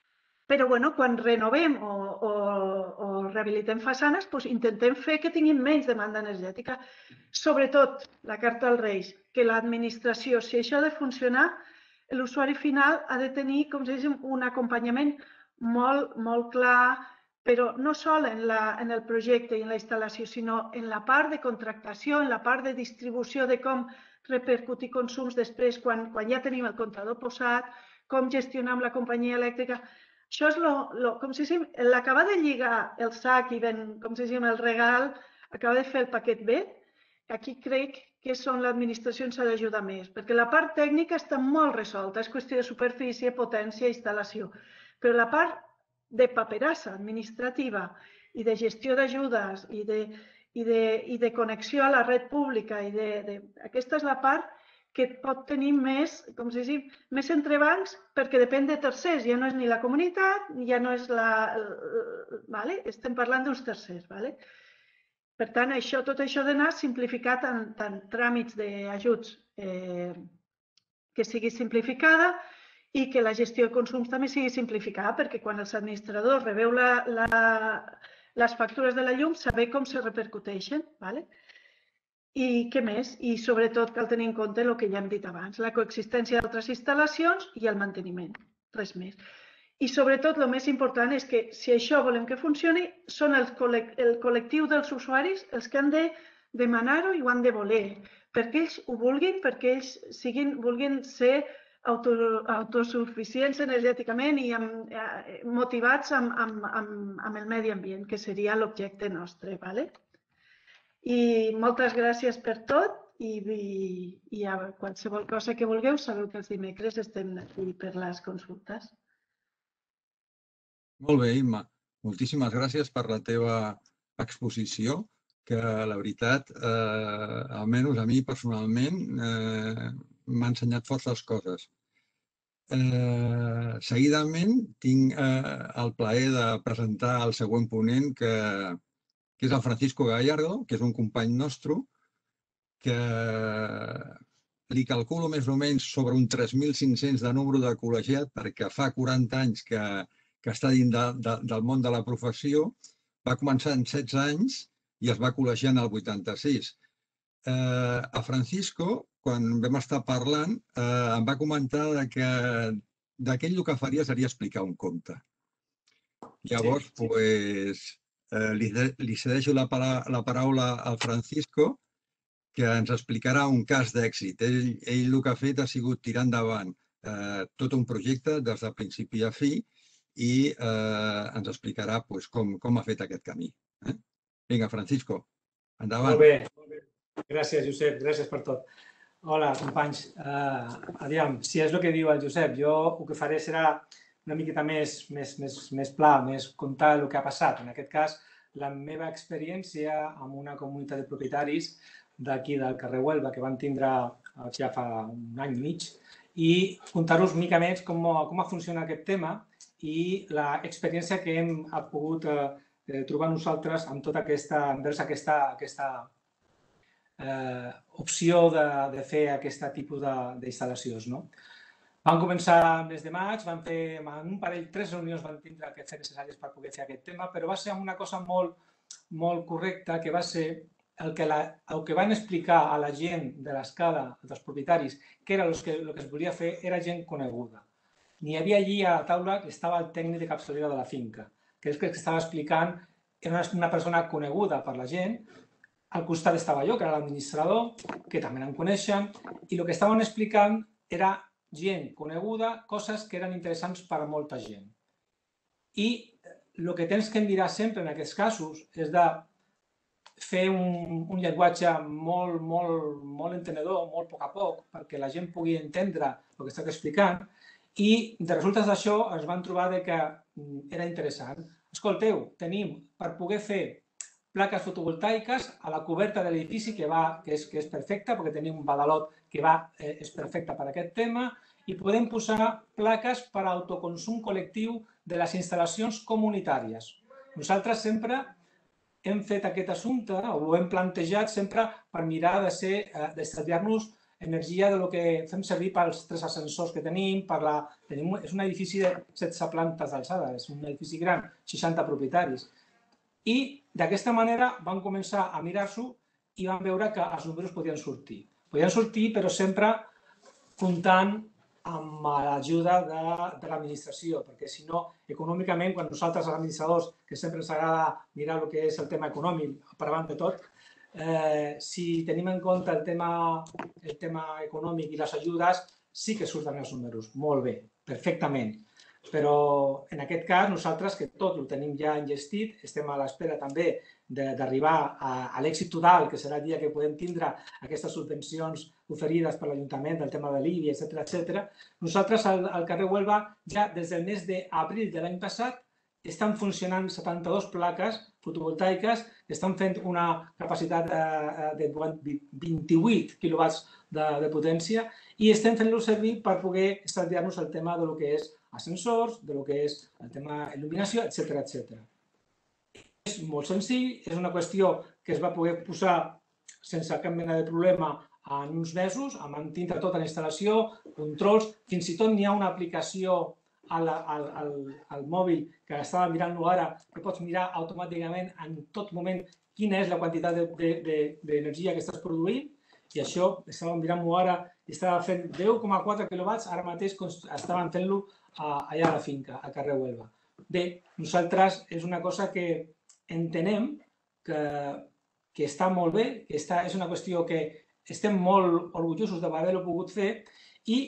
Però bueno, quan renovem o, o, o rehabilitem façanes, doncs intentem fer que tinguin menys demanda energètica. Sobretot, la carta als Reis, que l'administració, si això ha de funcionar, l'usuari final ha de tenir, com si diguéssim, un acompanyament molt, molt clar, però no sol en, la, en el projecte i en la instal·lació, sinó en la part de contractació, en la part de distribució de com repercutir consums després quan, quan ja tenim el comptador posat, com gestionar amb la companyia elèctrica. Això és lo, lo, com si l'acabar de lligar el sac i ben, com si el regal, acaba de fer el paquet bé, aquí crec que és on l'administració ens ha d'ajudar més, perquè la part tècnica està molt resolta, és qüestió de superfície, potència i instal·lació, però la part de paperassa administrativa i de gestió d'ajudes i, de, i, de, i de connexió a la red pública, i de, de, aquesta és la part que pot tenir més, com si diu, més entrebancs perquè depèn de tercers, ja no és ni la comunitat, ja no és la... Vale? Estem parlant d'uns tercers. Vale? Per tant, això, tot això ha d'anar simplificat en, en tràmits d'ajuts eh, que sigui simplificada i que la gestió de consums també sigui simplificada, perquè quan els administradors rebeu la, la, les factures de la llum, saber com se repercuteixen. Vale? I què més? I sobretot cal tenir en compte el que ja hem dit abans, la coexistència d'altres instal·lacions i el manteniment, res més. I sobretot el més important és que si això volem que funcioni, són el col·lectiu dels usuaris els que han de demanar-ho i ho han de voler, perquè ells ho vulguin, perquè ells siguin, vulguin ser autosuficients energèticament i amb, motivats amb, amb, amb, amb el medi ambient, que seria l'objecte nostre. Vale? I moltes gràcies per tot i, i, i a qualsevol cosa que vulgueu, sabeu que els dimecres estem aquí per les consultes. Molt bé, Imma. Moltíssimes gràcies per la teva exposició, que la veritat, eh, almenys a mi personalment, eh, m'ha ensenyat forces coses. Eh, seguidament tinc eh, el plaer de presentar el següent ponent, que que és el Francisco Gallardo, que és un company nostre, que li calculo més o menys sobre un tres mil cinc-cents de número de col·legiat, perquè fa quaranta anys que, que està dins de, de, del món de la professió. Va començar en setze anys i es va col·legiar en el vuitanta-sis. Eh, a Francisco, quan vam estar parlant, eh, em va comentar que d'aquell el que faria seria explicar un conte. Llavors, sí, sí. pues... Eh, li, li cedeixo la, la paraula al Francisco, que ens explicarà un cas d'èxit. Ell, ell el que ha fet ha sigut tirar endavant eh, tot un projecte des de principi a fi i eh, ens explicarà pues, com, com ha fet aquest camí. Eh? Vinga, Francisco, endavant. Molt bé, molt bé. Gràcies, Josep, gràcies per tot. Hola, companys. Uh, aviam, si és el que diu el Josep, jo el que faré serà una miqueta més, més, més, més pla, més contar el que ha passat. En aquest cas, la meva experiència amb una comunitat de propietaris d'aquí del carrer Huelva, que van tindre ja fa un any i mig, i contar-vos mica més com, com ha funcionat aquest tema i l'experiència que hem pogut eh, trobar nosaltres amb tota aquesta, envers aquesta, aquesta eh, opció de, de fer aquest tipus d'instal·lacions, no? Vam començar el mes de maig, vam fer en un parell, tres reunions vam tindre que fer necessàries per poder fer aquest tema, però va ser una cosa molt, molt correcta, que va ser el que, la, el que van explicar a la gent de l'escala, dels propietaris, que era el que, el que es volia fer, era gent coneguda. N'hi havia allí a la taula que estava el tècnic de capçalera de la finca, que és que estava explicant, era una persona coneguda per la gent. Al costat estava jo, que era l'administrador, que també em coneixen, i el que estaven explicant era gent coneguda, coses que eren interessants per a molta gent. I el que tens que mirar sempre en aquests casos és de fer un, un llenguatge molt, molt, molt entenedor, molt a poc a poc, perquè la gent pugui entendre el que estàs explicant, i de resultes d'això es van trobar que era interessant. Escolteu, tenim per poder fer plaques fotovoltaiques a la coberta de l'edifici, que, va, que, és, que és perfecta, perquè tenim un badalot que va, eh, és perfecte per a aquest tema, i podem posar plaques per a autoconsum col·lectiu de les instal·lacions comunitàries. Nosaltres sempre hem fet aquest assumpte, o ho hem plantejat sempre per mirar d'estalviar-nos energia del que fem servir pels tres ascensors que tenim. És un edifici de setze plantes d'alçada, és un edifici gran, seixanta propietaris. I d'aquesta manera van començar a mirar-s'ho i van veure que els números podien sortir. Podien sortir, però sempre comptant amb l'ajuda de l'administració, perquè si no, econòmicament, quan nosaltres, els administradors, que sempre ens agrada mirar el que és el tema econòmic per davant de tot, si tenim en compte el tema econòmic i les ajudes, sí que surten els números, molt bé, perfectament. Però en aquest cas, nosaltres, que tot ho tenim ja engestit, estem a l'espera també d'arribar a l'èxit total, que serà el dia que podem tindre aquestes subvencions oferides per l'Ajuntament del tema de l'I B I, etcètera, etcètera. Nosaltres, al carrer Huelva, ja des del mes d'abril de l'any passat, estan funcionant setanta-dues plaques fotovoltaiques que estan fent una capacitat de vint-i-vuit quilowatts de potència i estem fent-lo servir per poder estalviar-nos el tema del que és ascensors, del que és el tema il·luminació, etcètera, etcètera. És molt senzill, és una qüestió que es va poder posar sense cap mena de problema en uns mesos, a mantindre tota la instal·lació, controls, fins i tot n'hi ha una aplicació al mòbil que estava mirant-lo ara, que pots mirar automàticament en tot moment quina és la quantitat d'energia que estàs produint, i això estàvem mirant-ho ara i estava fent deu coma quatre quilowatts, ara mateix estàvem fent-lo allà a la finca, a carrer Huelva. Bé, nosaltres és una cosa que entenem que està molt bé, que és una qüestió que estem molt orgullosos d'haver-ho pogut fer i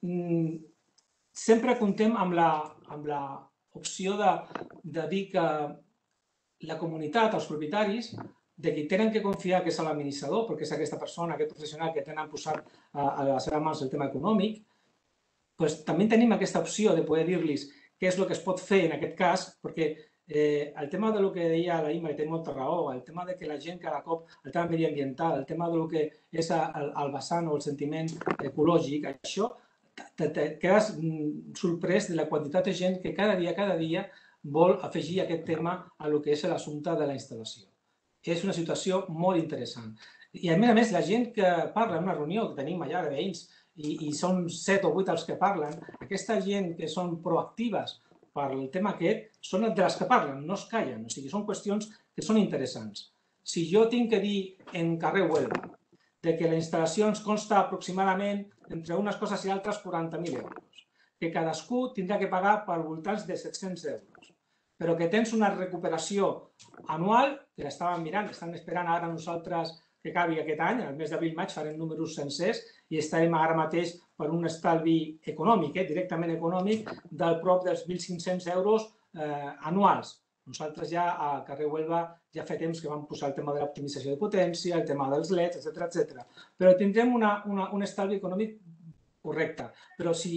sempre comptem amb l'opció de dir que la comunitat, els propietaris, de qui tenen que confiar que és l'administrador, perquè és aquesta persona, aquest professional que tenen posat a les seves mans el tema econòmic, també tenim aquesta opció de poder dir-los què és el que es pot fer en aquest cas, perquè el tema del que deia la Imma, i té molta raó, el tema que la gent cada cop, el tema mediambiental, el tema del que és el vessant o el sentiment ecològic, això quedes sorprès de la quantitat de gent que cada dia, cada dia vol afegir aquest tema a lo que és l'assumpte de la instal·lació. És una situació molt interessant. I a més a més, la gent que parla en una reunió que tenim allà de veïns i són set o vuit els que parlen, aquesta gent que són proactives per el tema aquest són de les que parlen, no es callen. O sigui, són qüestions que són interessants. Si jo tinc que dir en carrer Huelva que la instal·lació ens consta aproximadament entre unes coses i altres quaranta mil euros, que cadascú tindrà que pagar per voltants de set-cents euros, però que tens una recuperació anual, que l'estàvem mirant, estan esperant ara nosaltres que acabi aquest any, al mes d'abril-maig farem números sencers i estarem ara mateix per un estalvi econòmic, directament econòmic, del prop dels mil cinc-cents euros anuals. Nosaltres ja a carrer Huelva ja fa temps que vam posar el tema de l'optimització de potència, el tema dels leds, etcètera, etcètera. Però tindrem un estalvi econòmic correcte. Però si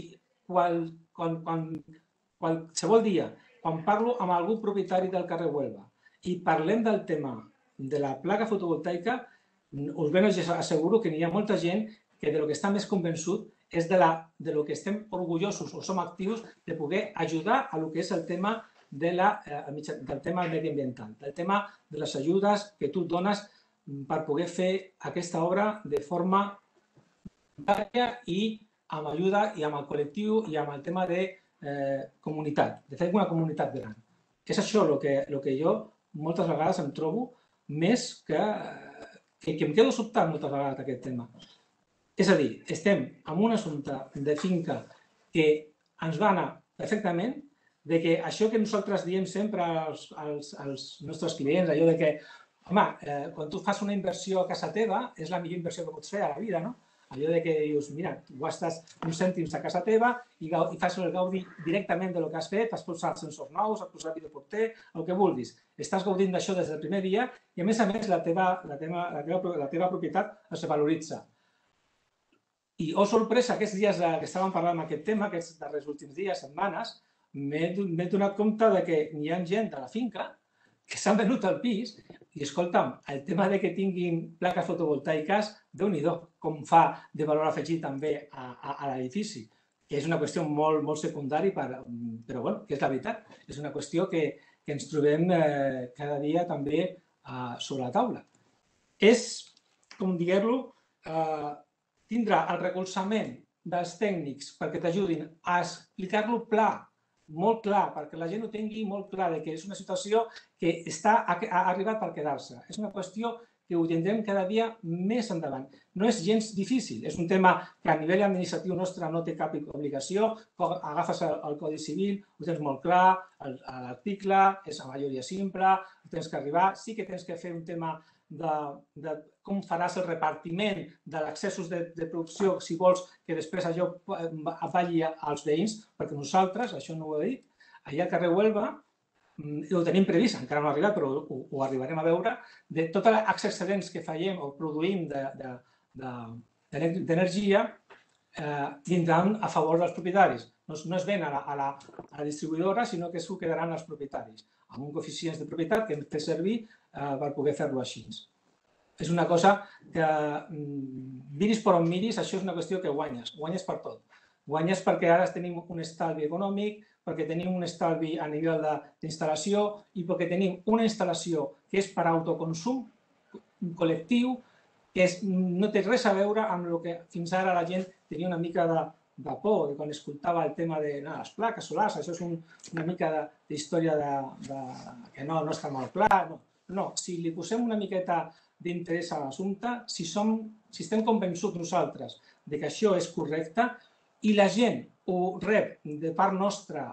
qualsevol dia, quan parlo amb algun propietari del carrer Huelva i parlem del tema de la placa fotovoltaica, us ben asseguro que n'hi ha molta gent que del que està més convençut és del que estem orgullosos o som actius de poder ajudar a lo que és el tema del tema mediambiental, del tema de les ajudes que tu dones per poder fer aquesta obra de forma voluntària i amb ajuda i amb el col·lectiu i amb el tema de comunitat, de fer una comunitat gran. És això el que jo moltes vegades em trobo més que em quedo sobtat moltes vegades d'aquest tema. És a dir, estem en un assumpte de finca que ens va anar perfectament, de que això que nosaltres diem sempre als nostres clients, allò de que, home, quan tu fas una inversió a casa teva, és la millor inversió que pots fer a la vida, no? Allò de que dius, mira, tu gastes uns cèntims a casa teva i fas el gaudi directament del que has fet, has posat sensors nous, has posat videoporter, el que vulguis. Estàs gaudint d'això des del primer dia i, a més a més, la teva propietat es valoritza. I, oh sorpresa, aquests dies que estàvem parlant d'aquest tema, aquests darrers últims dies, setmanes, m'he donat compte que hi ha gent de la finca que s'han venut al pis i, escolta'm, el tema que tinguin plaques fotovoltaiques, déu-n'hi-do, com fa de valor afegit també a l'edifici. És una qüestió molt secundària, però bueno, que és la veritat. És una qüestió que ens trobem cada dia també sobre la taula. És, com dir-lo, tindrà el recolzament dels tècnics perquè t'ajudin a explicar-lo pla, molt clar, perquè la gent ho tingui molt clar, que és una situació que està, ha arribat per quedar-se. És una qüestió que ho tindrem cada dia més endavant. No és gens difícil, és un tema que a nivell administratiu nostre no té cap obligació, agafes el Codi Civil, ho tens molt clar, l'article és a majoria simple, tens que arribar, sí que tens que fer un tema de, de com faràs el repartiment de l'accessos de, de producció, si vols que després allò valli als veïns, perquè nosaltres, això no ho he dit, allà al carrer Huelva, ho tenim previst, encara no ha arribat, però ho, ho arribarem a veure, de tots els excedents que fallem o produïm d'energia eh, vindran a favor dels propietaris. No, no es ven a la, a, la, a la distribuïdora, sinó que s'ho quedaran als propietaris, amb un coeficient de propietat que hem fet servir eh, per poder fer-lo així. És una cosa que, miris per on miris, això és una qüestió que guanyes, guanyes per tot. Guanyes perquè ara tenim un estalvi econòmic, perquè tenim un estalvi a nivell d'instal·lació i perquè tenim una instal·lació que és per autoconsum col·lectiu, que és, no té res a veure amb el que fins ara la gent tenia una mica de, de por, de quan escoltava el tema de no, les plaques solars, això és un, una mica d'història de, de, que no, no està molt clar. No. no, si li posem una miqueta d'interès a l'assumpte, si, som, si estem convençuts nosaltres de que això és correcte i la gent ho rep de part nostra,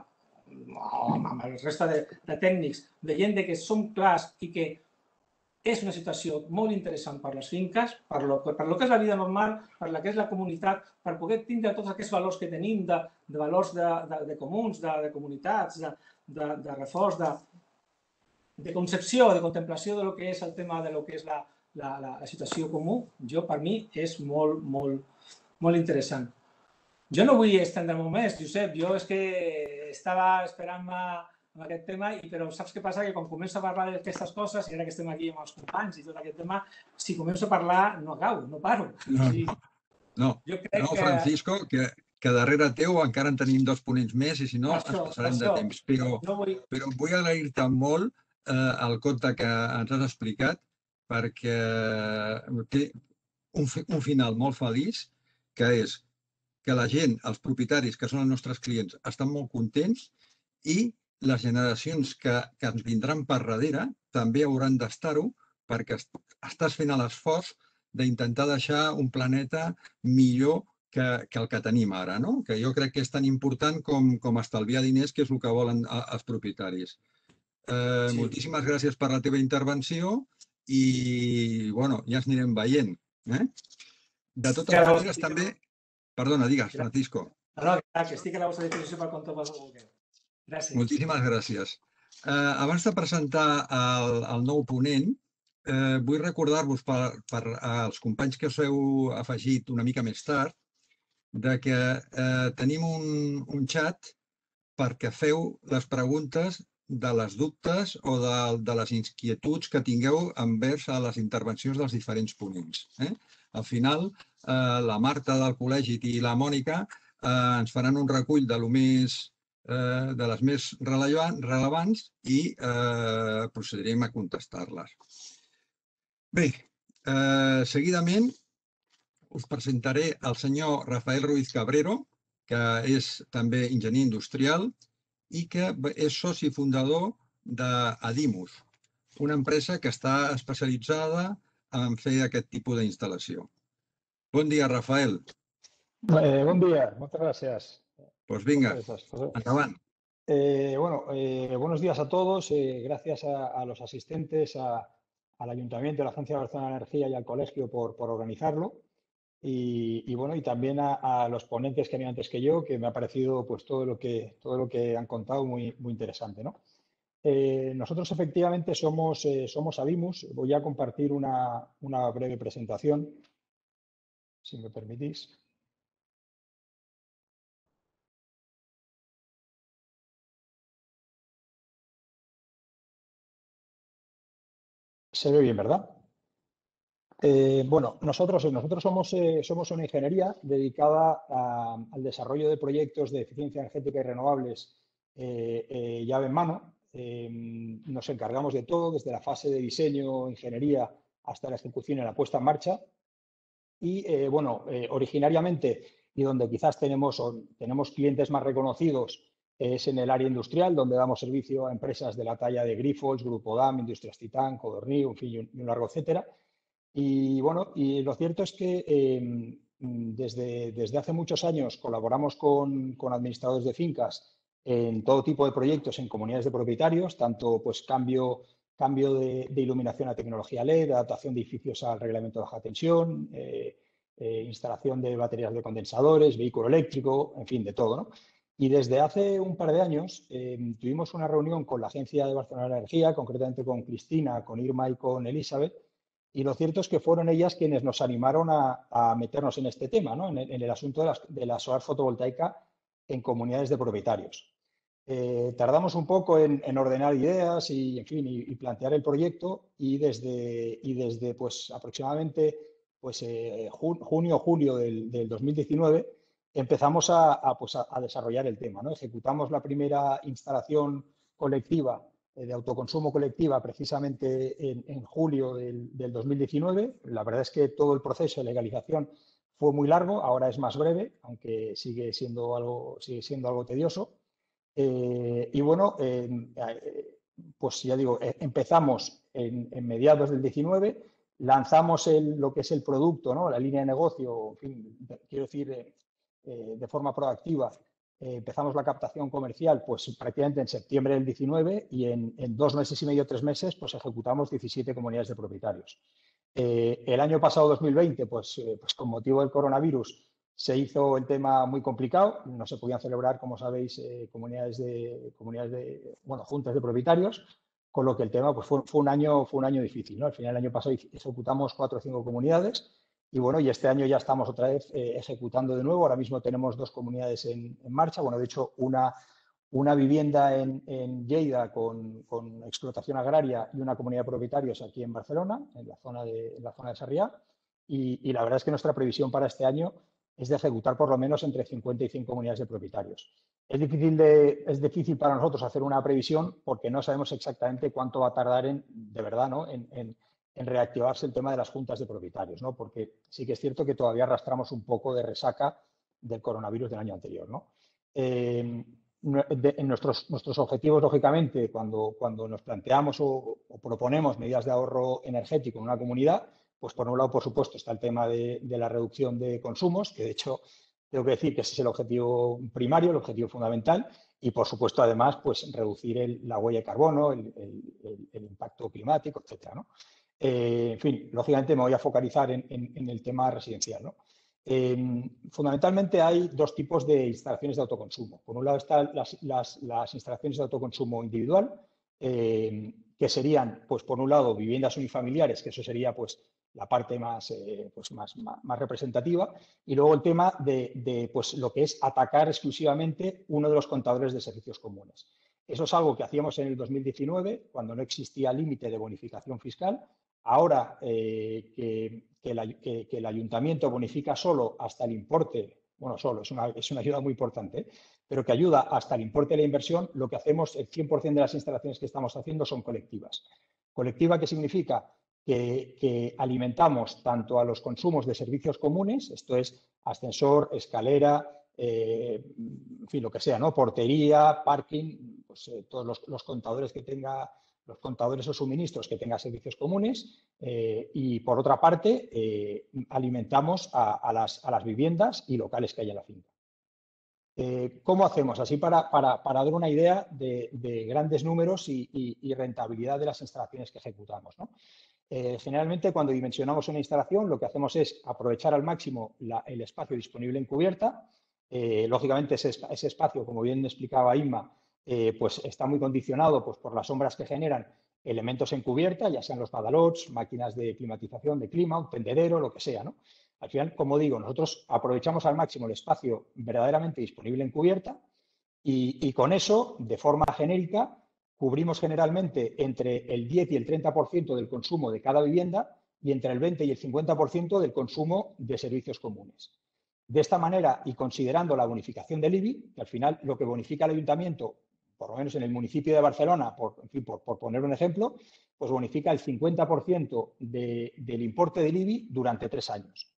amb la resta de, de tècnics, veient que som clars i que és una situació molt interessant per les finques, per lo, per lo que és la vida normal, per la que és la comunitat, per poder tindre tots aquests valors que tenim, de, de valors de, de, de comuns, de, de comunitats, de, de, de reforç, de, de concepció, de contemplació de lo que és el tema de lo que és la, la, la, la situació comú, jo, per mi, és molt, molt, molt interessant. Jo no vull estendre-m'ho més, Josep, jo és que estava esperant-me amb aquest tema, però saps què passa? Que quan començo a parlar d'aquestes coses, i ara que estem aquí amb els companys i tot aquest tema, si començo a parlar no acabo, no paro. No, no, no Francisco, que, que darrere teu encara en tenim dos ponents més i si no ens passarem de temps. Però, però vull agrair-te molt eh, el conte que ens has explicat perquè té un, un final molt feliç, que és que la gent, els propietaris, que són els nostres clients, estan molt contents i les generacions que, que ens vindran per darrere també hauran d'estar-ho perquè estàs fent l'esforç d'intentar deixar un planeta millor que, que el que tenim ara, no? Que jo crec que és tan important com, com estalviar diners, que és el que volen els propietaris. Eh, sí. Moltíssimes gràcies per la teva intervenció i, bueno, ja ens anirem veient. Eh? De totes maneres, també... Perdona, digues, Francisco. No, no, que estic a la vostra disposició per quan toques el vulgueu. Gràcies. Moltíssimes gràcies. Eh, abans de presentar el, el nou ponent, eh, vull recordar-vos per, per als companys que us heu afegit una mica més tard de que eh, tenim un, un xat perquè feu les preguntes de les dubtes o de, de les inquietuds que tingueu envers a les intervencions dels diferents ponents. Eh? Al final, eh, la Marta del col·legi i la Mònica eh, ens faran un recull de, lo més, eh, de les més rellevant, relevants i eh, procedirem a contestar-les. Bé, eh, seguidament us presentaré el senyor Rafael Ruiz Cabrero, que és també enginyer industrial i que és soci fundador d'Adimus, una empresa que està especialitzada en fer aquest tipus d'instal·lació. Bon dia, Rafael. Eh, bon dia, moltes gràcies. Pues venga, endavant. Eh, bueno, eh, buenos días a todos. Eh, gracias a, a los asistentes, a, al Ayuntamiento, a la Agencia de Barcelona de Energía y al colegio por, por organizarlo. Y, y bueno, y también a, a los ponentes que han ido antes que yo, que me ha parecido pues todo lo que, todo lo que han contado muy, muy interesante, ¿no? Eh, nosotros efectivamente somos, eh, somos Adimus. Voy a compartir una, una breve presentación, si me permitís. Se ve bien, ¿verdad? Eh, bueno, nosotros, nosotros somos, eh, somos una ingeniería dedicada a, al desarrollo de proyectos de eficiencia energética y renovables eh, eh, llave en mano. Eh, nos encargamos de todo, desde la fase de diseño, ingeniería, hasta la ejecución y la puesta en marcha. y, eh, bueno, eh, originariamente y donde quizás tenemos, tenemos clientes más reconocidos es en el área industrial, donde damos servicio a empresas de la talla de Grifols, Grupo D A M, Industrias Titán, Codorníu, en fin, y un, y un largo etcétera. Y bueno, y lo cierto es que eh, desde, desde hace muchos años colaboramos con, con administradores de fincas en todo tipo de proyectos en comunidades de propietarios, tanto pues cambio, cambio de, de iluminación a tecnología L E D, adaptación de edificios al reglamento de baja tensión, eh, eh, instalación de baterías de condensadores, vehículo eléctrico, en fin, de todo, ¿no? Y desde hace un par de años eh, tuvimos una reunión con la Agencia de Barcelona de Energía, concretamente con Cristina, con Irma y con Elizabeth, y lo cierto es que fueron ellas quienes nos animaron a, a meternos en este tema, ¿no? en, el, en el asunto de la, de la solar fotovoltaica en comunidades de propietarios. Eh, tardamos un poco en, en ordenar ideas y, en fin, y, y plantear el proyecto y desde, y desde pues, aproximadamente pues, eh, junio o julio del, del dos mil diecinueve empezamos a, a, pues, a, a desarrollar el tema, ¿no? Ejecutamos la primera instalación colectiva de autoconsumo colectiva precisamente en, en julio del, del dos mil diecinueve. La verdad es que todo el proceso de legalización fue muy largo, ahora es más breve, aunque sigue siendo algo, sigue siendo algo tedioso. Eh, y bueno, eh, pues ya digo, eh, empezamos en, en mediados del diecinueve, lanzamos el, lo que es el producto, ¿no? La línea de negocio, en fin, quiero decir, eh, eh, de forma proactiva. Eh, empezamos la captación comercial pues prácticamente en septiembre del diecinueve y en, en dos meses y medio, tres meses, pues ejecutamos diecisiete comunidades de propietarios. Eh, el año pasado, dos mil veinte, pues, eh, pues con motivo del coronavirus, se hizo el tema muy complicado. No se podían celebrar, como sabéis, eh, comunidades de, comunidades de, bueno, juntas de propietarios, con lo que el tema pues, fue, fue, un, año, fue un año difícil, ¿no? Al final, el año pasado ejecutamos cuatro o cinco comunidades. Y bueno, y este año ya estamos otra vez eh, ejecutando de nuevo. Ahora mismo tenemos dos comunidades en, en marcha. Bueno, de hecho, una, una vivienda en, en Lleida con, con explotación agraria y una comunidad de propietarios aquí en Barcelona, en la zona de, en la zona de Sarriá. Y, y la verdad es que nuestra previsión para este año es de ejecutar por lo menos entre cincuenta y cien comunidades de propietarios. Es difícil, de, es difícil para nosotros hacer una previsión porque no sabemos exactamente cuánto va a tardar en, de verdad, ¿no? en, en en reactivarse el tema de las juntas de propietarios, ¿no? Porque sí que es cierto que todavía arrastramos un poco de resaca del coronavirus del año anterior, ¿no? Eh, de, en nuestros, nuestros objetivos, lógicamente, cuando, cuando nos planteamos o, o proponemos medidas de ahorro energético en una comunidad, pues por un lado, por supuesto, está el tema de, de la reducción de consumos, que de hecho tengo que decir que ese es el objetivo primario, el objetivo fundamental, y por supuesto, además, pues reducir el, la huella de carbono, el, el, el, el impacto climático, etcétera, ¿no? Eh, en fin, lógicamente me voy a focalizar en, en, en el tema residencial, ¿no? Eh, fundamentalmente hay dos tipos de instalaciones de autoconsumo. Por un lado están las, las, las instalaciones de autoconsumo individual, eh, que serían, pues por un lado, viviendas unifamiliares, que eso sería pues la parte más, eh, pues, más, más, más representativa, y luego el tema de, de pues, lo que es atacar exclusivamente uno de los contadores de servicios comunes. Eso es algo que hacíamos en el dos mil diecinueve, cuando no existía límite de bonificación fiscal. Ahora eh, que, que, la, que, que el ayuntamiento bonifica solo hasta el importe, bueno, solo, es una, es una ayuda muy importante, ¿eh? Pero que ayuda hasta el importe de la inversión, lo que hacemos, el cien por cien de las instalaciones que estamos haciendo son colectivas. ¿Colectiva qué significa? Que, que alimentamos tanto a los consumos de servicios comunes, esto es ascensor, escalera, eh, en fin, lo que sea, ¿no? Portería, parking, pues eh, todos los, los contadores que tenga los contadores o suministros que tengan servicios comunes eh, y, por otra parte, eh, alimentamos a, a, las, a las viviendas y locales que hay en la finca. Eh, ¿Cómo hacemos? Así para, para, para dar una idea de, de grandes números y, y, y rentabilidad de las instalaciones que ejecutamos, ¿no? Eh, generalmente, cuando dimensionamos una instalación, lo que hacemos es aprovechar al máximo la, el espacio disponible en cubierta. Eh, lógicamente, ese, ese espacio, como bien explicaba Inma, Eh, pues está muy condicionado pues, por las sombras que generan elementos en cubierta, ya sean los badalots, máquinas de climatización, de clima, un tendedero, lo que sea, ¿no? Al final, como digo, nosotros aprovechamos al máximo el espacio verdaderamente disponible en cubierta y, y con eso, de forma genérica, cubrimos generalmente entre el diez y el treinta por ciento del consumo de cada vivienda y entre el veinte y el cincuenta por ciento del consumo de servicios comunes. De esta manera, y considerando la bonificación del I B I, que al final lo que bonifica el ayuntamiento, por lo menos en el municipio de Barcelona, por, en fin, por, por poner un ejemplo, pues bonifica el cincuenta por ciento de, del importe del I B I durante tres años.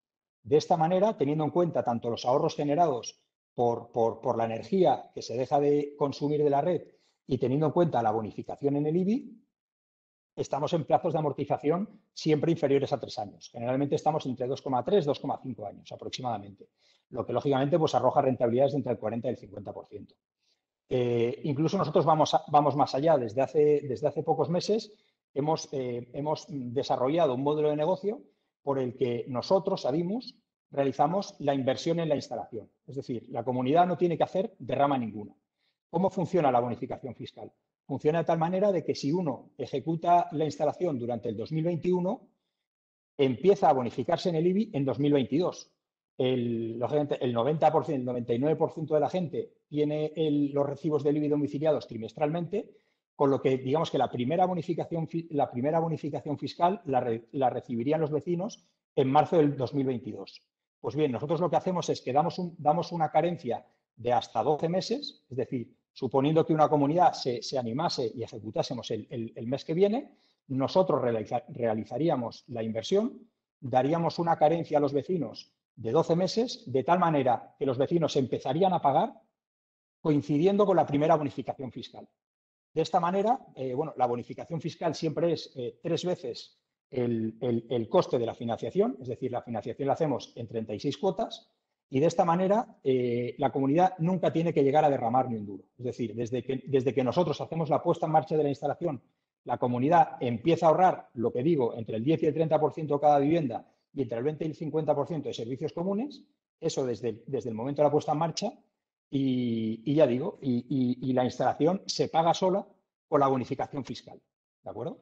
De esta manera, teniendo en cuenta tanto los ahorros generados por, por, por la energía que se deja de consumir de la red y teniendo en cuenta la bonificación en el I B I, estamos en plazos de amortización siempre inferiores a tres años. Generalmente estamos entre dos coma tres y dos coma cinco años aproximadamente, lo que lógicamente pues, arroja rentabilidades de entre el cuarenta y el cincuenta por ciento. Eh, incluso nosotros vamos, a, vamos más allá. Desde hace, desde hace pocos meses hemos, eh, hemos desarrollado un modelo de negocio por el que nosotros, Adimus, realizamos la inversión en la instalación. Es decir, la comunidad no tiene que hacer derrama ninguna. ¿Cómo funciona la bonificación fiscal? Funciona de tal manera de que si uno ejecuta la instalación durante el dos mil veintiuno, empieza a bonificarse en el I B I en dos mil veintidós. El, lógicamente, el noventa por ciento, el noventa y nueve por ciento de la gente tiene el, los recibos del I B I domiciliados trimestralmente, con lo que digamos que la primera bonificación, la primera bonificación fiscal la, re, la recibirían los vecinos en marzo del dos mil veintidós. Pues bien, nosotros lo que hacemos es que damos, un, damos una carencia de hasta doce meses, es decir, suponiendo que una comunidad se, se animase y ejecutásemos el, el, el mes que viene, nosotros realiza, realizaríamos la inversión, daríamos una carencia a los vecinos de doce meses, de tal manera que los vecinos empezarían a pagar coincidiendo con la primera bonificación fiscal. De esta manera, eh, bueno, la bonificación fiscal siempre es eh, tres veces el, el, el coste de la financiación, es decir, la financiación la hacemos en treinta y seis cuotas y de esta manera eh, la comunidad nunca tiene que llegar a derramar ni un duro. Es decir, desde que, desde que nosotros hacemos la puesta en marcha de la instalación, la comunidad empieza a ahorrar, lo que digo, entre el diez y el treinta por ciento cada vivienda y entre el veinte y el cincuenta por ciento de servicios comunes, eso desde, desde el momento de la puesta en marcha. Y, y ya digo, y, y, y la instalación se paga sola con la bonificación fiscal. ¿De acuerdo?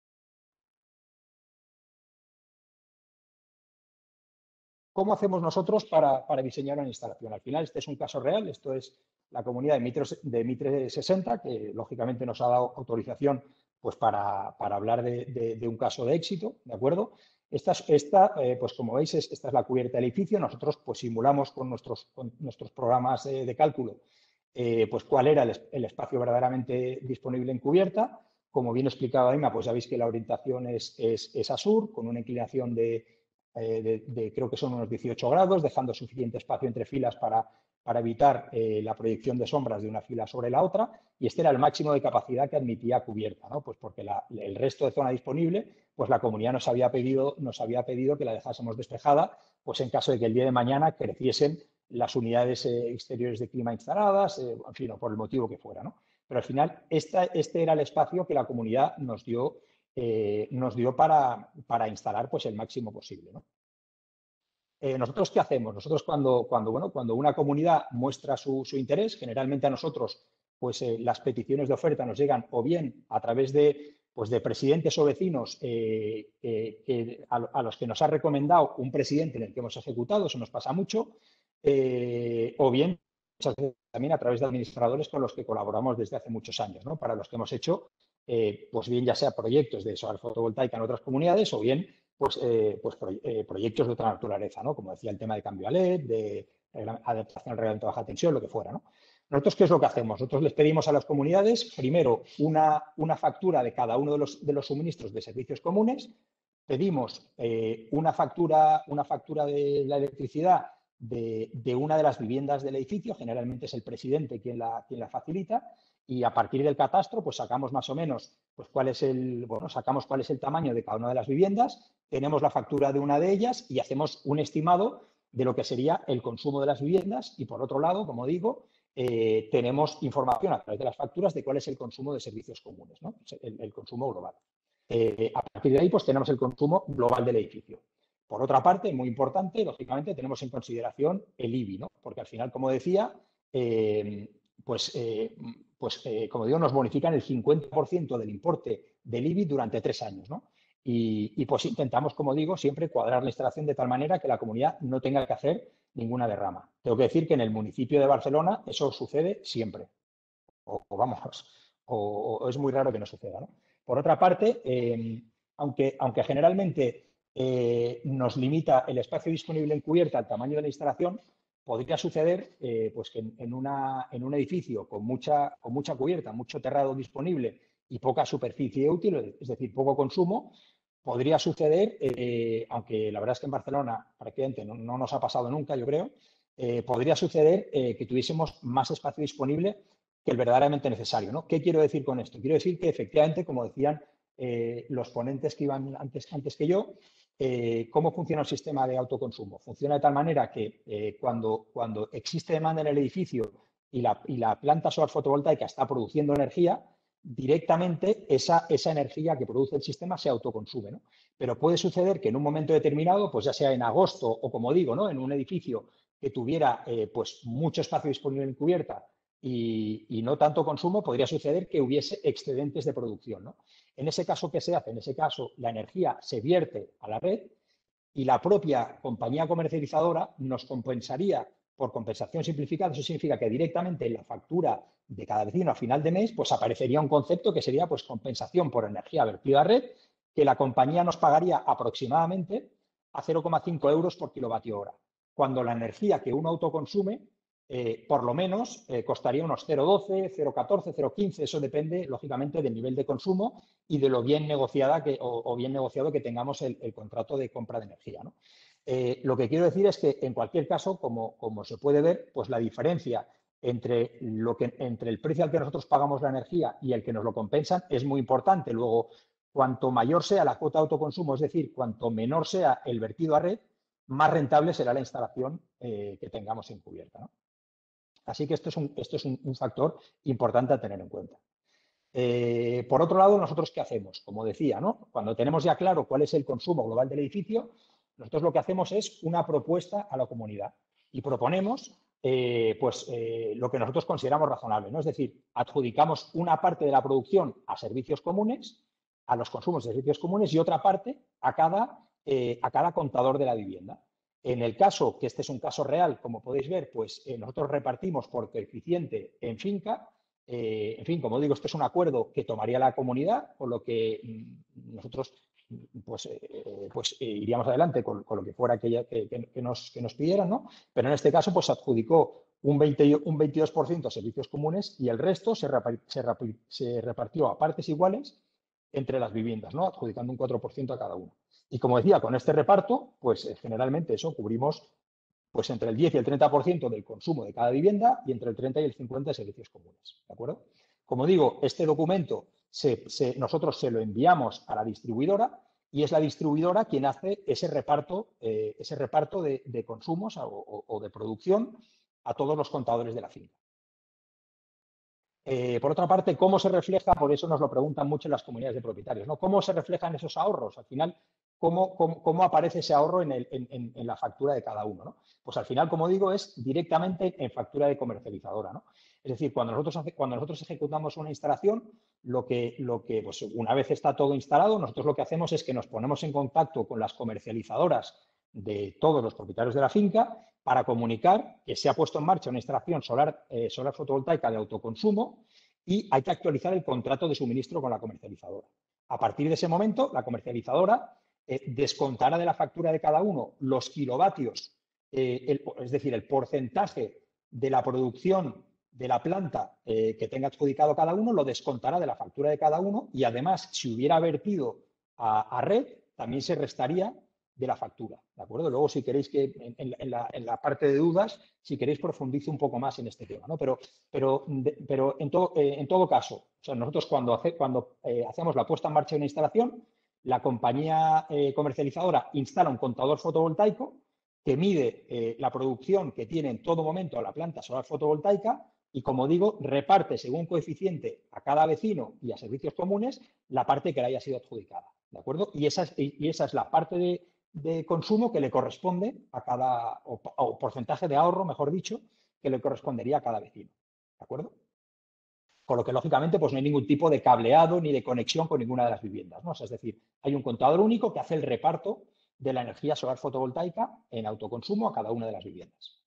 ¿Cómo hacemos nosotros para, para diseñar una instalación? Al final, este es un caso real. Esto es la comunidad de Mitre, de Mitre sesenta, que lógicamente nos ha dado autorización pues, para, para hablar de, de, de un caso de éxito. ¿De acuerdo? Esta, esta eh, pues como veis, es, esta es la cubierta del edificio. Nosotros pues, simulamos con nuestros, con nuestros programas eh, de cálculo eh, pues, cuál era el, el espacio verdaderamente disponible en cubierta. Como bien explicaba Ima, pues ya veis que la orientación es, es, es a sur, con una inclinación de, eh, de, de creo que son unos dieciocho grados, dejando suficiente espacio entre filas para, para evitar eh, la proyección de sombras de una fila sobre la otra. Y este era el máximo de capacidad que admitía cubierta, ¿no? Pues porque la, el resto de zona disponible, pues la comunidad nos había pedido, nos había pedido que la dejásemos despejada, pues en caso de que el día de mañana creciesen las unidades eh, exteriores de clima instaladas, eh, en fin, o por el motivo que fuera, ¿no? Pero al final, esta, este era el espacio que la comunidad nos dio, eh, nos dio para, para instalar pues, el máximo posible, ¿no? Eh, ¿Nosotros qué hacemos? Nosotros cuando, cuando, bueno, cuando una comunidad muestra su, su interés, generalmente a nosotros pues, eh, las peticiones de oferta nos llegan o bien a través de, pues, de presidentes o vecinos eh, eh, que, a, a los que nos ha recomendado un presidente en el que hemos ejecutado, eso nos pasa mucho, eh, o bien muchas veces también a través de administradores con los que colaboramos desde hace muchos años, ¿no? Para los que hemos hecho, eh, pues bien ya sea proyectos de solar fotovoltaica en otras comunidades o bien pues, eh, pues pro, eh, proyectos de otra naturaleza, ¿no? Como decía el tema de cambio a L E D, de adaptación al reglamento de baja tensión, lo que fuera, ¿no? Nosotros, ¿qué es lo que hacemos? Nosotros les pedimos a las comunidades, primero, una, una factura de cada uno de los, de los suministros de servicios comunes, pedimos eh, una, factura, una factura de la electricidad de, de una de las viviendas del edificio, generalmente es el presidente quien la, quien la facilita, y a partir del catastro pues sacamos más o menos pues cuál es el, bueno, sacamos cuál es el tamaño de cada una de las viviendas, tenemos la factura de una de ellas y hacemos un estimado de lo que sería el consumo de las viviendas y por otro lado, como digo, eh, tenemos información a través de las facturas de cuál es el consumo de servicios comunes, ¿no? el, el consumo global. Eh, a partir de ahí pues tenemos el consumo global del edificio. Por otra parte, muy importante, lógicamente tenemos en consideración el I B I, ¿no? Porque al final, como decía, eh, pues, eh, pues eh, como digo, nos bonifican el cincuenta por ciento del importe del I B I durante tres años, ¿no? Y, y pues intentamos, como digo, siempre cuadrar la instalación de tal manera que la comunidad no tenga que hacer ninguna derrama. Tengo que decir que en el municipio de Barcelona eso sucede siempre. O, o vamos, o, o es muy raro que no suceda, ¿no? Por otra parte, eh, aunque, aunque generalmente eh, nos limita el espacio disponible en cubierta al tamaño de la instalación, podría suceder eh, pues que en, en, una, en un edificio con mucha, con mucha cubierta, mucho terrado disponible y poca superficie útil, es decir, poco consumo, podría suceder, eh, aunque la verdad es que en Barcelona prácticamente no, no nos ha pasado nunca, yo creo, eh, podría suceder eh, que tuviésemos más espacio disponible que el verdaderamente necesario, ¿no? ¿Qué quiero decir con esto? Quiero decir que efectivamente, como decían eh, los ponentes que iban antes, antes que yo, eh, ¿cómo funciona el sistema de autoconsumo? Funciona de tal manera que eh, cuando, cuando existe demanda en el edificio y la, y la planta solar fotovoltaica está produciendo energía, directamente esa, esa energía que produce el sistema se autoconsume, ¿no? Pero puede suceder que en un momento determinado, pues ya sea en agosto o como digo, ¿no? En un edificio que tuviera eh, pues mucho espacio disponible en cubierta y, y no tanto consumo, podría suceder que hubiese excedentes de producción, ¿no? En ese caso, ¿qué se hace? En ese caso, la energía se vierte a la red y la propia compañía comercializadora nos compensaría por compensación simplificada. Eso significa que directamente en la factura de cada vecino a final de mes, pues aparecería un concepto que sería pues compensación por energía vertida a red, que la compañía nos pagaría aproximadamente a cero coma cinco euros por kilovatio hora, cuando la energía que uno autoconsume eh, por lo menos eh, costaría unos cero coma doce, cero coma catorce, cero coma quince, eso depende lógicamente del nivel de consumo y de lo bien negociada que, o, o bien negociado que tengamos el, el contrato de compra de energía, ¿no? Eh, lo que quiero decir es que en cualquier caso, como, como se puede ver, pues la diferencia entre, lo que, entre el precio al que nosotros pagamos la energía y el que nos lo compensan es muy importante. Luego, cuanto mayor sea la cuota de autoconsumo, es decir, cuanto menor sea el vertido a red, más rentable será la instalación eh, que tengamos en cubierta, ¿no? Así que esto es un, esto es un, un factor importante a tener en cuenta. Eh, por otro lado, ¿nosotros qué hacemos? Como decía, ¿no? Cuando tenemos ya claro cuál es el consumo global del edificio, nosotros lo que hacemos es una propuesta a la comunidad y proponemos eh, pues, eh, lo que nosotros consideramos razonable, ¿no? Es decir, adjudicamos una parte de la producción a servicios comunes, a los consumos de servicios comunes y otra parte a cada, eh, a cada contador de la vivienda. En el caso, que este es un caso real, como podéis ver, pues eh, nosotros repartimos por coeficiente en finca. Eh, en fin, como digo, esto es un acuerdo que tomaría la comunidad, por lo que mmm, nosotros pues, eh, pues eh, iríamos adelante con, con lo que fuera que, que, que, nos, que nos pidieran, ¿no? Pero en este caso, pues adjudicó un, veinte, un veintidós por ciento a servicios comunes y el resto se, repart, se, repart, se repartió a partes iguales entre las viviendas, ¿no? Adjudicando un cuatro por ciento a cada uno. Y como decía, con este reparto, pues eh, generalmente eso cubrimos pues entre el diez y el treinta por ciento del consumo de cada vivienda y entre el treinta y el cincuenta por ciento de servicios comunes, ¿de acuerdo? Como digo, este documento se, se, nosotros se lo enviamos a la distribuidora y es la distribuidora quien hace ese reparto, eh, ese reparto de, de consumos o, o, o de producción a todos los contadores de la finca. Eh, por otra parte, ¿cómo se refleja? Por eso nos lo preguntan mucho las comunidades de propietarios, ¿no? ¿Cómo se reflejan esos ahorros? Al final, ¿cómo, cómo, cómo aparece ese ahorro en, el, en, en la factura de cada uno, ¿no? Pues al final, como digo, es directamente en factura de comercializadora, ¿no? Es decir, cuando nosotros, cuando nosotros ejecutamos una instalación, lo que, lo que pues una vez está todo instalado, nosotros lo que hacemos es que nos ponemos en contacto con las comercializadoras de todos los propietarios de la finca para comunicar que se ha puesto en marcha una instalación solar, eh, solar fotovoltaica de autoconsumo y hay que actualizar el contrato de suministro con la comercializadora. A partir de ese momento, la comercializadora eh, descontará de la factura de cada uno los kilovatios, eh, el, es decir, el porcentaje de la producción de la planta eh, que tenga adjudicado cada uno, lo descontará de la factura de cada uno y además, si hubiera vertido a, a red, también se restaría de la factura, ¿de acuerdo? Luego, si queréis que en, en, la, en la parte de dudas, si queréis profundice un poco más en este tema, ¿no? Pero, pero, de, pero en, to, eh, en todo caso, o sea, nosotros cuando, hace, cuando eh, hacemos la puesta en marcha de una instalación, la compañía eh, comercializadora instala un contador fotovoltaico que mide eh, la producción que tiene en todo momento la planta solar fotovoltaica y, como digo, reparte según coeficiente a cada vecino y a servicios comunes la parte que le haya sido adjudicada, ¿de acuerdo? Y esa es, y esa es la parte de de consumo que le corresponde a cada, o, o porcentaje de ahorro, mejor dicho, que le correspondería a cada vecino, ¿de acuerdo? Con lo que, lógicamente, pues no hay ningún tipo de cableado ni de conexión con ninguna de las viviendas, ¿no? O sea, es decir, hay un contador único que hace el reparto de la energía solar fotovoltaica en autoconsumo a cada una de las viviendas.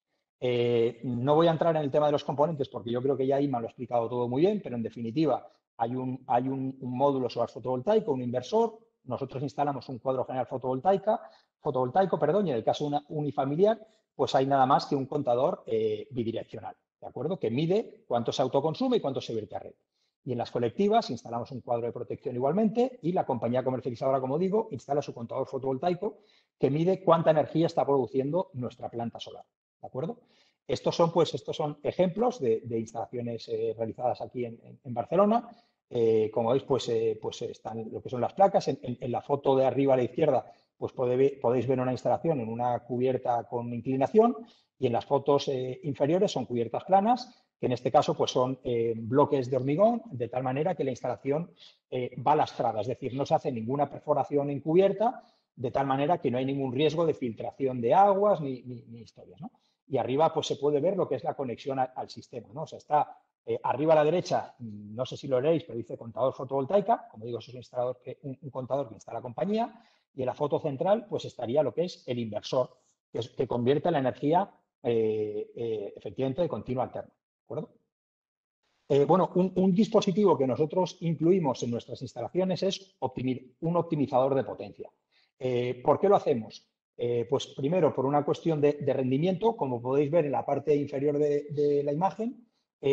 Eh, no voy a entrar en el tema de los componentes porque yo creo que ya Ima lo ha explicado todo muy bien, pero en definitiva hay un, hay un, un módulo solar fotovoltaico, un inversor. Nosotros instalamos un cuadro general fotovoltaica, fotovoltaico, perdón, y en el caso de una unifamiliar, pues hay nada más que un contador eh, bidireccional, ¿de acuerdo? Que mide cuánto se autoconsume y cuánto se vierte a red. Y en las colectivas instalamos un cuadro de protección igualmente y la compañía comercializadora, como digo, instala su contador fotovoltaico que mide cuánta energía está produciendo nuestra planta solar. ¿De acuerdo? Estos son, pues, estos son ejemplos de, de instalaciones eh, realizadas aquí en, en, en Barcelona. Eh, como veis, pues, eh, pues están lo que son las placas. En, en, en la foto de arriba a la izquierda, pues puede, podéis ver una instalación en una cubierta con inclinación y en las fotos eh, inferiores son cubiertas planas, que en este caso pues son eh, bloques de hormigón, de tal manera que la instalación eh, va lastrada, es decir, no se hace ninguna perforación encubierta, de tal manera que no hay ningún riesgo de filtración de aguas ni, ni, ni historias, ¿no? Y arriba pues se puede ver lo que es la conexión a, al sistema, ¿no? O sea, está eh, arriba a la derecha, no sé si lo veréis, pero dice contador fotovoltaica, como digo, eso es un, instalador que, un, un contador que instala la compañía, y en la foto central pues estaría lo que es el inversor, que, es, que convierte la energía eh, eh, efectivamente de continuo alterno. ¿De acuerdo? Eh, bueno, un, un dispositivo que nosotros incluimos en nuestras instalaciones es optimi- un optimizador de potencia. Eh, ¿Por qué lo hacemos? Eh, pues primero, por una cuestión de, de rendimiento, como podéis ver en la parte inferior de, de la imagen,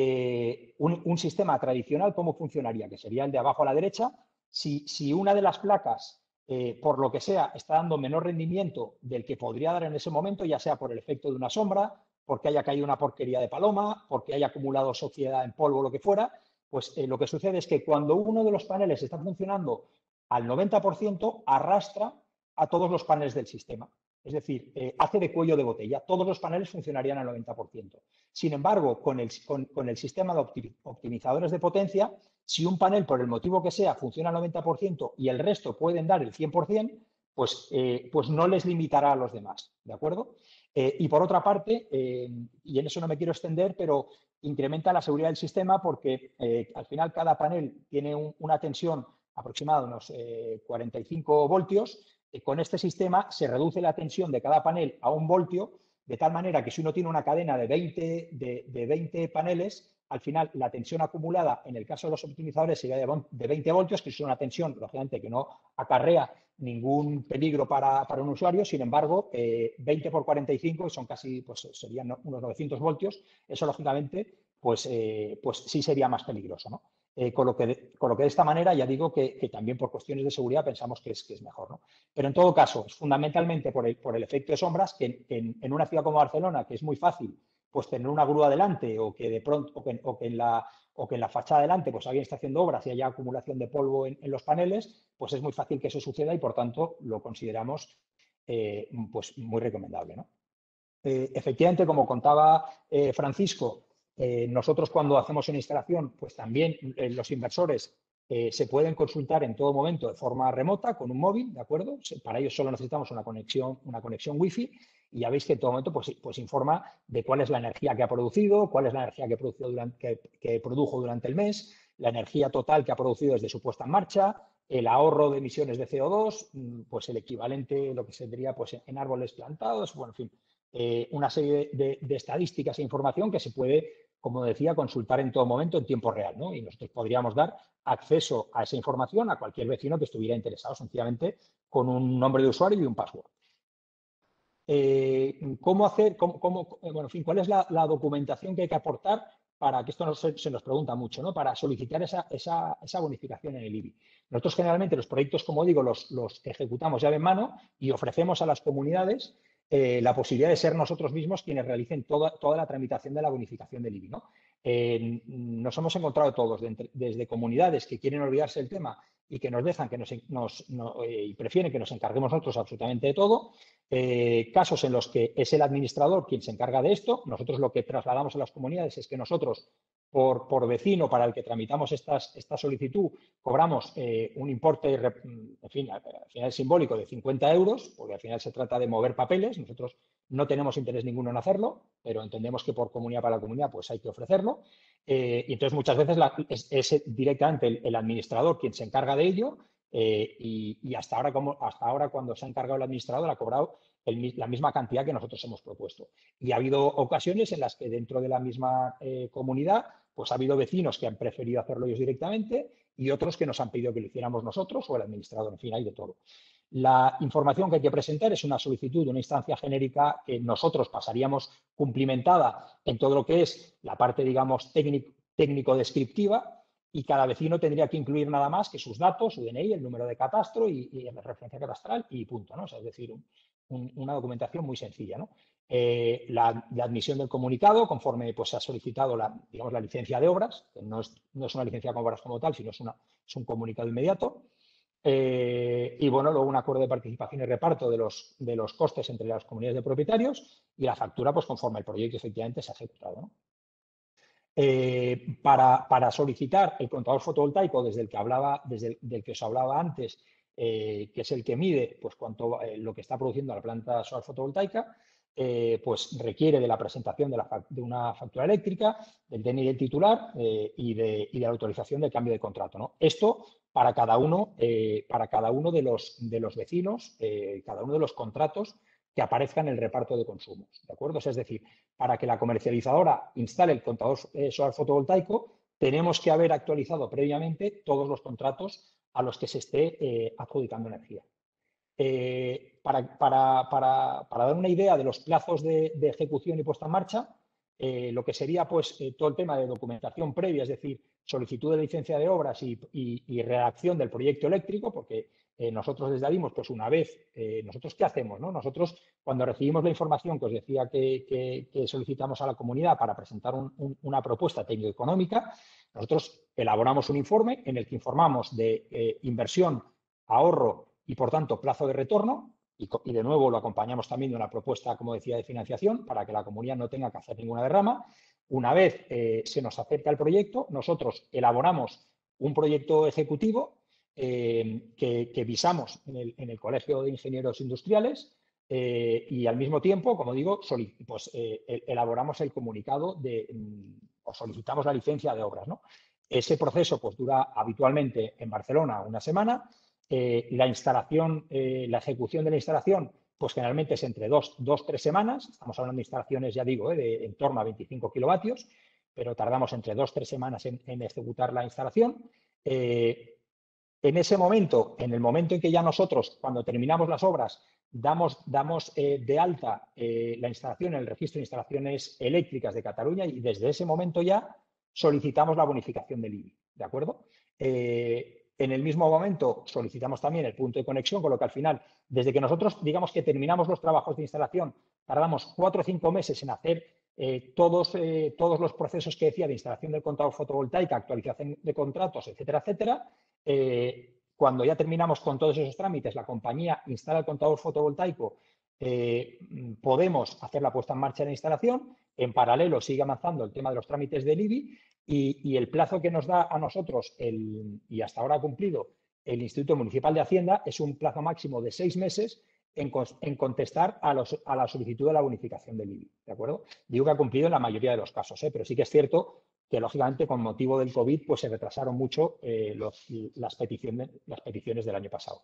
eh, un, un sistema tradicional, ¿cómo funcionaría? Que sería el de abajo a la derecha. Si, si una de las placas, eh, por lo que sea, está dando menor rendimiento del que podría dar en ese momento, ya sea por el efecto de una sombra, porque haya caído una porquería de paloma, porque haya acumulado suciedad en polvo o lo que fuera, pues eh, lo que sucede es que cuando uno de los paneles está funcionando al noventa por ciento, arrastra a todos los paneles del sistema. Es decir, eh, hace de cuello de botella. Todos los paneles funcionarían al noventa por ciento. Sin embargo, con el, con, con el sistema de optimizadores de potencia, si un panel, por el motivo que sea, funciona al noventa por ciento y el resto pueden dar el cien por ciento, pues, eh, pues no les limitará a los demás. ¿De acuerdo? Eh, y por otra parte, eh, y en eso no me quiero extender, pero incrementa la seguridad del sistema porque eh, al final cada panel tiene un, una tensión aproximada de unos eh, cuarenta y cinco voltios. Eh, con este sistema se reduce la tensión de cada panel a un voltio, de tal manera que si uno tiene una cadena de veinte, de, de veinte paneles, al final la tensión acumulada en el caso de los optimizadores sería de veinte voltios, que es una tensión, lógicamente, que no acarrea ningún peligro para, para un usuario. Sin embargo, eh, veinte por cuarenta y cinco, son casi, pues serían unos novecientos voltios, eso lógicamente, pues, eh, pues sí sería más peligroso, ¿no? Eh, con, lo que de, con lo que de esta manera ya digo que, que también por cuestiones de seguridad pensamos que es, que es mejor, ¿no? Pero en todo caso, es fundamentalmente por el, por el efecto de sombras que en, en una ciudad como Barcelona, que es muy fácil pues tener una grúa delante o que de pronto o que, o que en la o que en la fachada delante pues alguien está haciendo obras y haya acumulación de polvo en, en los paneles, pues es muy fácil que eso suceda y por tanto lo consideramos eh, pues muy recomendable, ¿no? Eh, efectivamente, como contaba eh, Francisco, eh, nosotros cuando hacemos una instalación, pues también eh, los inversores eh, se pueden consultar en todo momento de forma remota con un móvil, ¿de acuerdo? Para ello solo necesitamos una conexión, una conexión wifi y ya veis que en todo momento pues, pues informa de cuál es la energía que ha producido, cuál es la energía que, produjo durante, que, que produjo durante el mes, la energía total que ha producido desde su puesta en marcha, el ahorro de emisiones de C O dos, pues el equivalente, lo que se diría pues, en árboles plantados, bueno, en fin, eh, una serie de, de, de estadísticas e información que se puede, como decía, consultar en todo momento en tiempo real, ¿no? Y nosotros podríamos dar acceso a esa información a cualquier vecino que estuviera interesado, sencillamente con un nombre de usuario y un password. Eh, ¿Cómo hacer, cómo, cómo, bueno, en fin, cuál es la, la documentación que hay que aportar para que esto no se, se nos pregunta mucho, ¿no? Para solicitar esa, esa, esa bonificación en el I B I? Nosotros generalmente los proyectos, como digo, los, los ejecutamos llave en mano y ofrecemos a las comunidades eh, la posibilidad de ser nosotros mismos quienes realicen toda, toda la tramitación de la bonificación del I B I, ¿no? Eh, nos hemos encontrado todos, de, desde comunidades que quieren olvidarse del tema y que nos dejan que nos, nos no, eh, y prefieren que nos encarguemos nosotros absolutamente de todo. Eh, casos en los que es el administrador quien se encarga de esto. Nosotros lo que trasladamos a las comunidades es que nosotros, por, por vecino para el que tramitamos estas, esta solicitud, cobramos eh, un importe, en fin, al final simbólico de cincuenta euros, porque al final se trata de mover papeles. Nosotros no tenemos interés ninguno en hacerlo, pero entendemos que por comunidad para la comunidad pues hay que ofrecerlo. Eh, y entonces muchas veces la, es, es directamente el, el administrador quien se encarga de ello. Eh, y, y hasta ahora, como, hasta ahora, cuando se ha encargado el administrador, ha cobrado el, la misma cantidad que nosotros hemos propuesto. Y ha habido ocasiones en las que dentro de la misma eh, comunidad, pues ha habido vecinos que han preferido hacerlo ellos directamente y otros que nos han pedido que lo hiciéramos nosotros o el administrador. En fin, hay de todo. La información que hay que presentar es una solicitud de una instancia genérica que nosotros pasaríamos cumplimentada en todo lo que es la parte, digamos, técnico-descriptiva. y cada vecino tendría que incluir nada más que sus datos, su D N I, el número de catastro y, y la referencia catastral y punto, ¿no? O sea, es decir, un, un, una documentación muy sencilla, ¿no? Eh, la, la admisión del comunicado, conforme pues, se ha solicitado la, digamos, la licencia de obras, que no es, no es una licencia de obras como tal, sino es, una, es un comunicado inmediato. Eh, y bueno, luego un acuerdo de participación y reparto de los, de los costes entre las comunidades de propietarios y la factura, pues conforme el proyecto efectivamente se ha ejecutado, ¿no? Eh, para, para solicitar el contador fotovoltaico desde el que hablaba, desde el del que os hablaba antes, eh, que es el que mide pues, cuánto, eh, lo que está produciendo la planta solar fotovoltaica, eh, pues requiere de la presentación de, la, de una factura eléctrica, del D N I del titular eh, y, de, y de la autorización del cambio de contrato, ¿no? Esto para cada uno, eh, para cada uno de, los, de los vecinos, eh, cada uno de los contratos que aparezca en el reparto de consumos, ¿de acuerdo? O sea, es decir, para que la comercializadora instale el contador eh, solar fotovoltaico, tenemos que haber actualizado previamente todos los contratos a los que se esté eh, adjudicando energía. Eh, para, para, para, para dar una idea de los plazos de, de ejecución y puesta en marcha, eh, lo que sería pues, eh, todo el tema de documentación previa, es decir, solicitud de licencia de obras y, y, y redacción del proyecto eléctrico, porque eh, nosotros desde Adimos, pues una vez, eh, ¿nosotros qué hacemos? ¿no? Nosotros, cuando recibimos la información que os decía que, que, que solicitamos a la comunidad para presentar un, un, una propuesta técnico-económica, nosotros elaboramos un informe en el que informamos de eh, inversión, ahorro y, por tanto, plazo de retorno. Y, y, de nuevo, lo acompañamos también de una propuesta, como decía, de financiación para que la comunidad no tenga que hacer ninguna derrama. Una vez eh, se nos acepta el proyecto, nosotros elaboramos un proyecto ejecutivo eh, que, que visamos en el, en el Colegio de Ingenieros Industriales eh, y, al mismo tiempo, como digo, pues, eh, elaboramos el comunicado de, o solicitamos la licencia de obras, ¿no? Ese proceso pues, dura habitualmente en Barcelona una semana. Eh, la instalación, eh, la ejecución de la instalación, pues generalmente es entre dos, dos, tres semanas. Estamos hablando de instalaciones, ya digo, eh, de en torno a veinticinco kilovatios, pero tardamos entre dos, tres semanas en, en ejecutar la instalación. Eh, en ese momento, en el momento en que ya nosotros, cuando terminamos las obras, damos, damos eh, de alta eh, la instalación en el registro de instalaciones eléctricas de Cataluña y desde ese momento ya solicitamos la bonificación del I B I, ¿de acuerdo? Eh, En el mismo momento solicitamos también el punto de conexión, con lo que al final, desde que nosotros digamos que terminamos los trabajos de instalación, tardamos cuatro o cinco meses en hacer eh, todos, eh, todos los procesos que decía de instalación del contador fotovoltaica, actualización de contratos, etcétera, etcétera. Eh, cuando ya terminamos con todos esos trámites, la compañía instala el contador fotovoltaico, eh, podemos hacer la puesta en marcha de la instalación. En paralelo sigue avanzando el tema de los trámites del I B I. Y, y el plazo que nos da a nosotros, el, y hasta ahora ha cumplido, el Instituto Municipal de Hacienda es un plazo máximo de seis meses en, en contestar a, los, a la solicitud de la bonificación del I B I, ¿de acuerdo? Digo que ha cumplido en la mayoría de los casos, ¿eh? Pero sí que es cierto que, lógicamente, con motivo del COVID, pues se retrasaron mucho eh, los, las, peticiones, las peticiones del año pasado.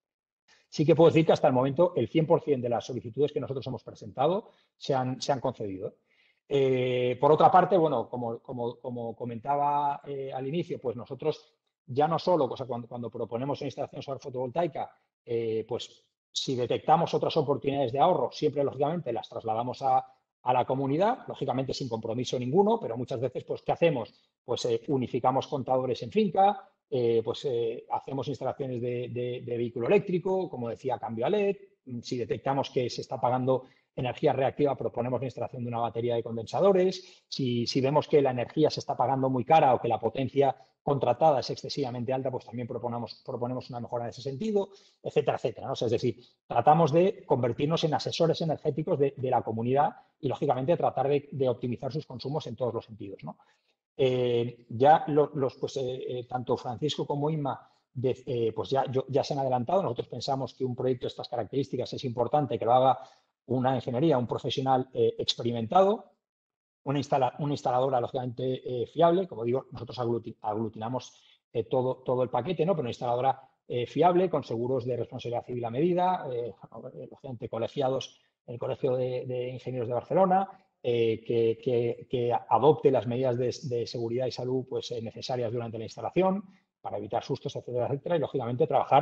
Sí que puedo decir que hasta el momento el cien por cien de las solicitudes que nosotros hemos presentado se han, se han concedido. Eh, por otra parte, bueno, como, como, como comentaba eh, al inicio, pues nosotros ya no solo, o sea, cuando, cuando proponemos una instalación solar fotovoltaica, eh, pues si detectamos otras oportunidades de ahorro, siempre, lógicamente, las trasladamos a, a la comunidad, lógicamente sin compromiso ninguno, pero muchas veces, pues, ¿qué hacemos? Pues eh, unificamos contadores en finca, eh, pues eh, hacemos instalaciones de, de, de vehículo eléctrico, como decía, cambio a L E D. Si detectamos que se está pagando energía reactiva, proponemos la instalación de una batería de condensadores. Si, si vemos que la energía se está pagando muy cara o que la potencia contratada es excesivamente alta, pues también proponemos, proponemos una mejora en ese sentido, etcétera, etcétera, ¿no? O sea, es decir, tratamos de convertirnos en asesores energéticos de, de la comunidad y, lógicamente, tratar de, de optimizar sus consumos en todos los sentidos, ¿no? Eh, ya los, los pues, eh, eh, tanto Francisco como Inma de, eh, pues ya, yo, ya se han adelantado. Nosotros pensamos que un proyecto de estas características es importante que lo haga una ingeniería, un profesional eh, experimentado, una, instala, una instaladora, lógicamente, eh, fiable. Como digo, nosotros aglutinamos eh, todo, todo el paquete, ¿no? Pero una instaladora eh, fiable, con seguros de responsabilidad civil a medida, eh, lógicamente colegiados en el Colegio de, de Ingenieros de Barcelona, eh, que, que, que adopte las medidas de, de seguridad y salud pues, eh, necesarias durante la instalación para evitar sustos, etcétera, etcétera, y, lógicamente, trabajar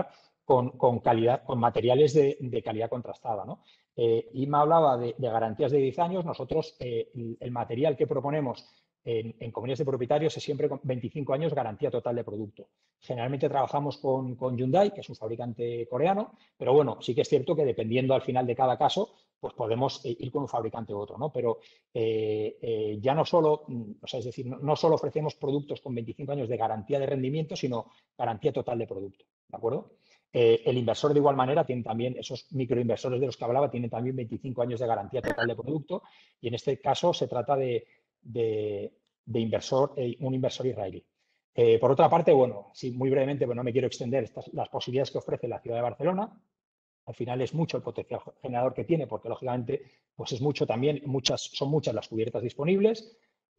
con, con, calidad, con materiales de, de calidad contrastada, ¿no? Eh, Inma hablaba de, de garantías de diez años. Nosotros, eh, el, el material que proponemos en, en comunidades de propietarios es siempre con veinticinco años garantía total de producto. Generalmente trabajamos con, con Hyundai, que es un fabricante coreano, pero bueno, sí que es cierto que dependiendo al final de cada caso, pues podemos ir con un fabricante u otro, ¿no? Pero eh, eh, ya no solo, o sea, es decir, no, no solo ofrecemos productos con veinticinco años de garantía de rendimiento, sino garantía total de producto, ¿de acuerdo? Eh, el inversor, de igual manera, tiene también, esos microinversores de los que hablaba, tienen también veinticinco años de garantía total de producto, y en este caso se trata de, de, de inversor, eh, un inversor israelí. Eh, por otra parte, bueno, sí, muy brevemente, bueno, no me quiero extender estas, las posibilidades que ofrece la ciudad de Barcelona. Al final es mucho el potencial generador que tiene, porque lógicamente pues es mucho también, muchas, son muchas las cubiertas disponibles.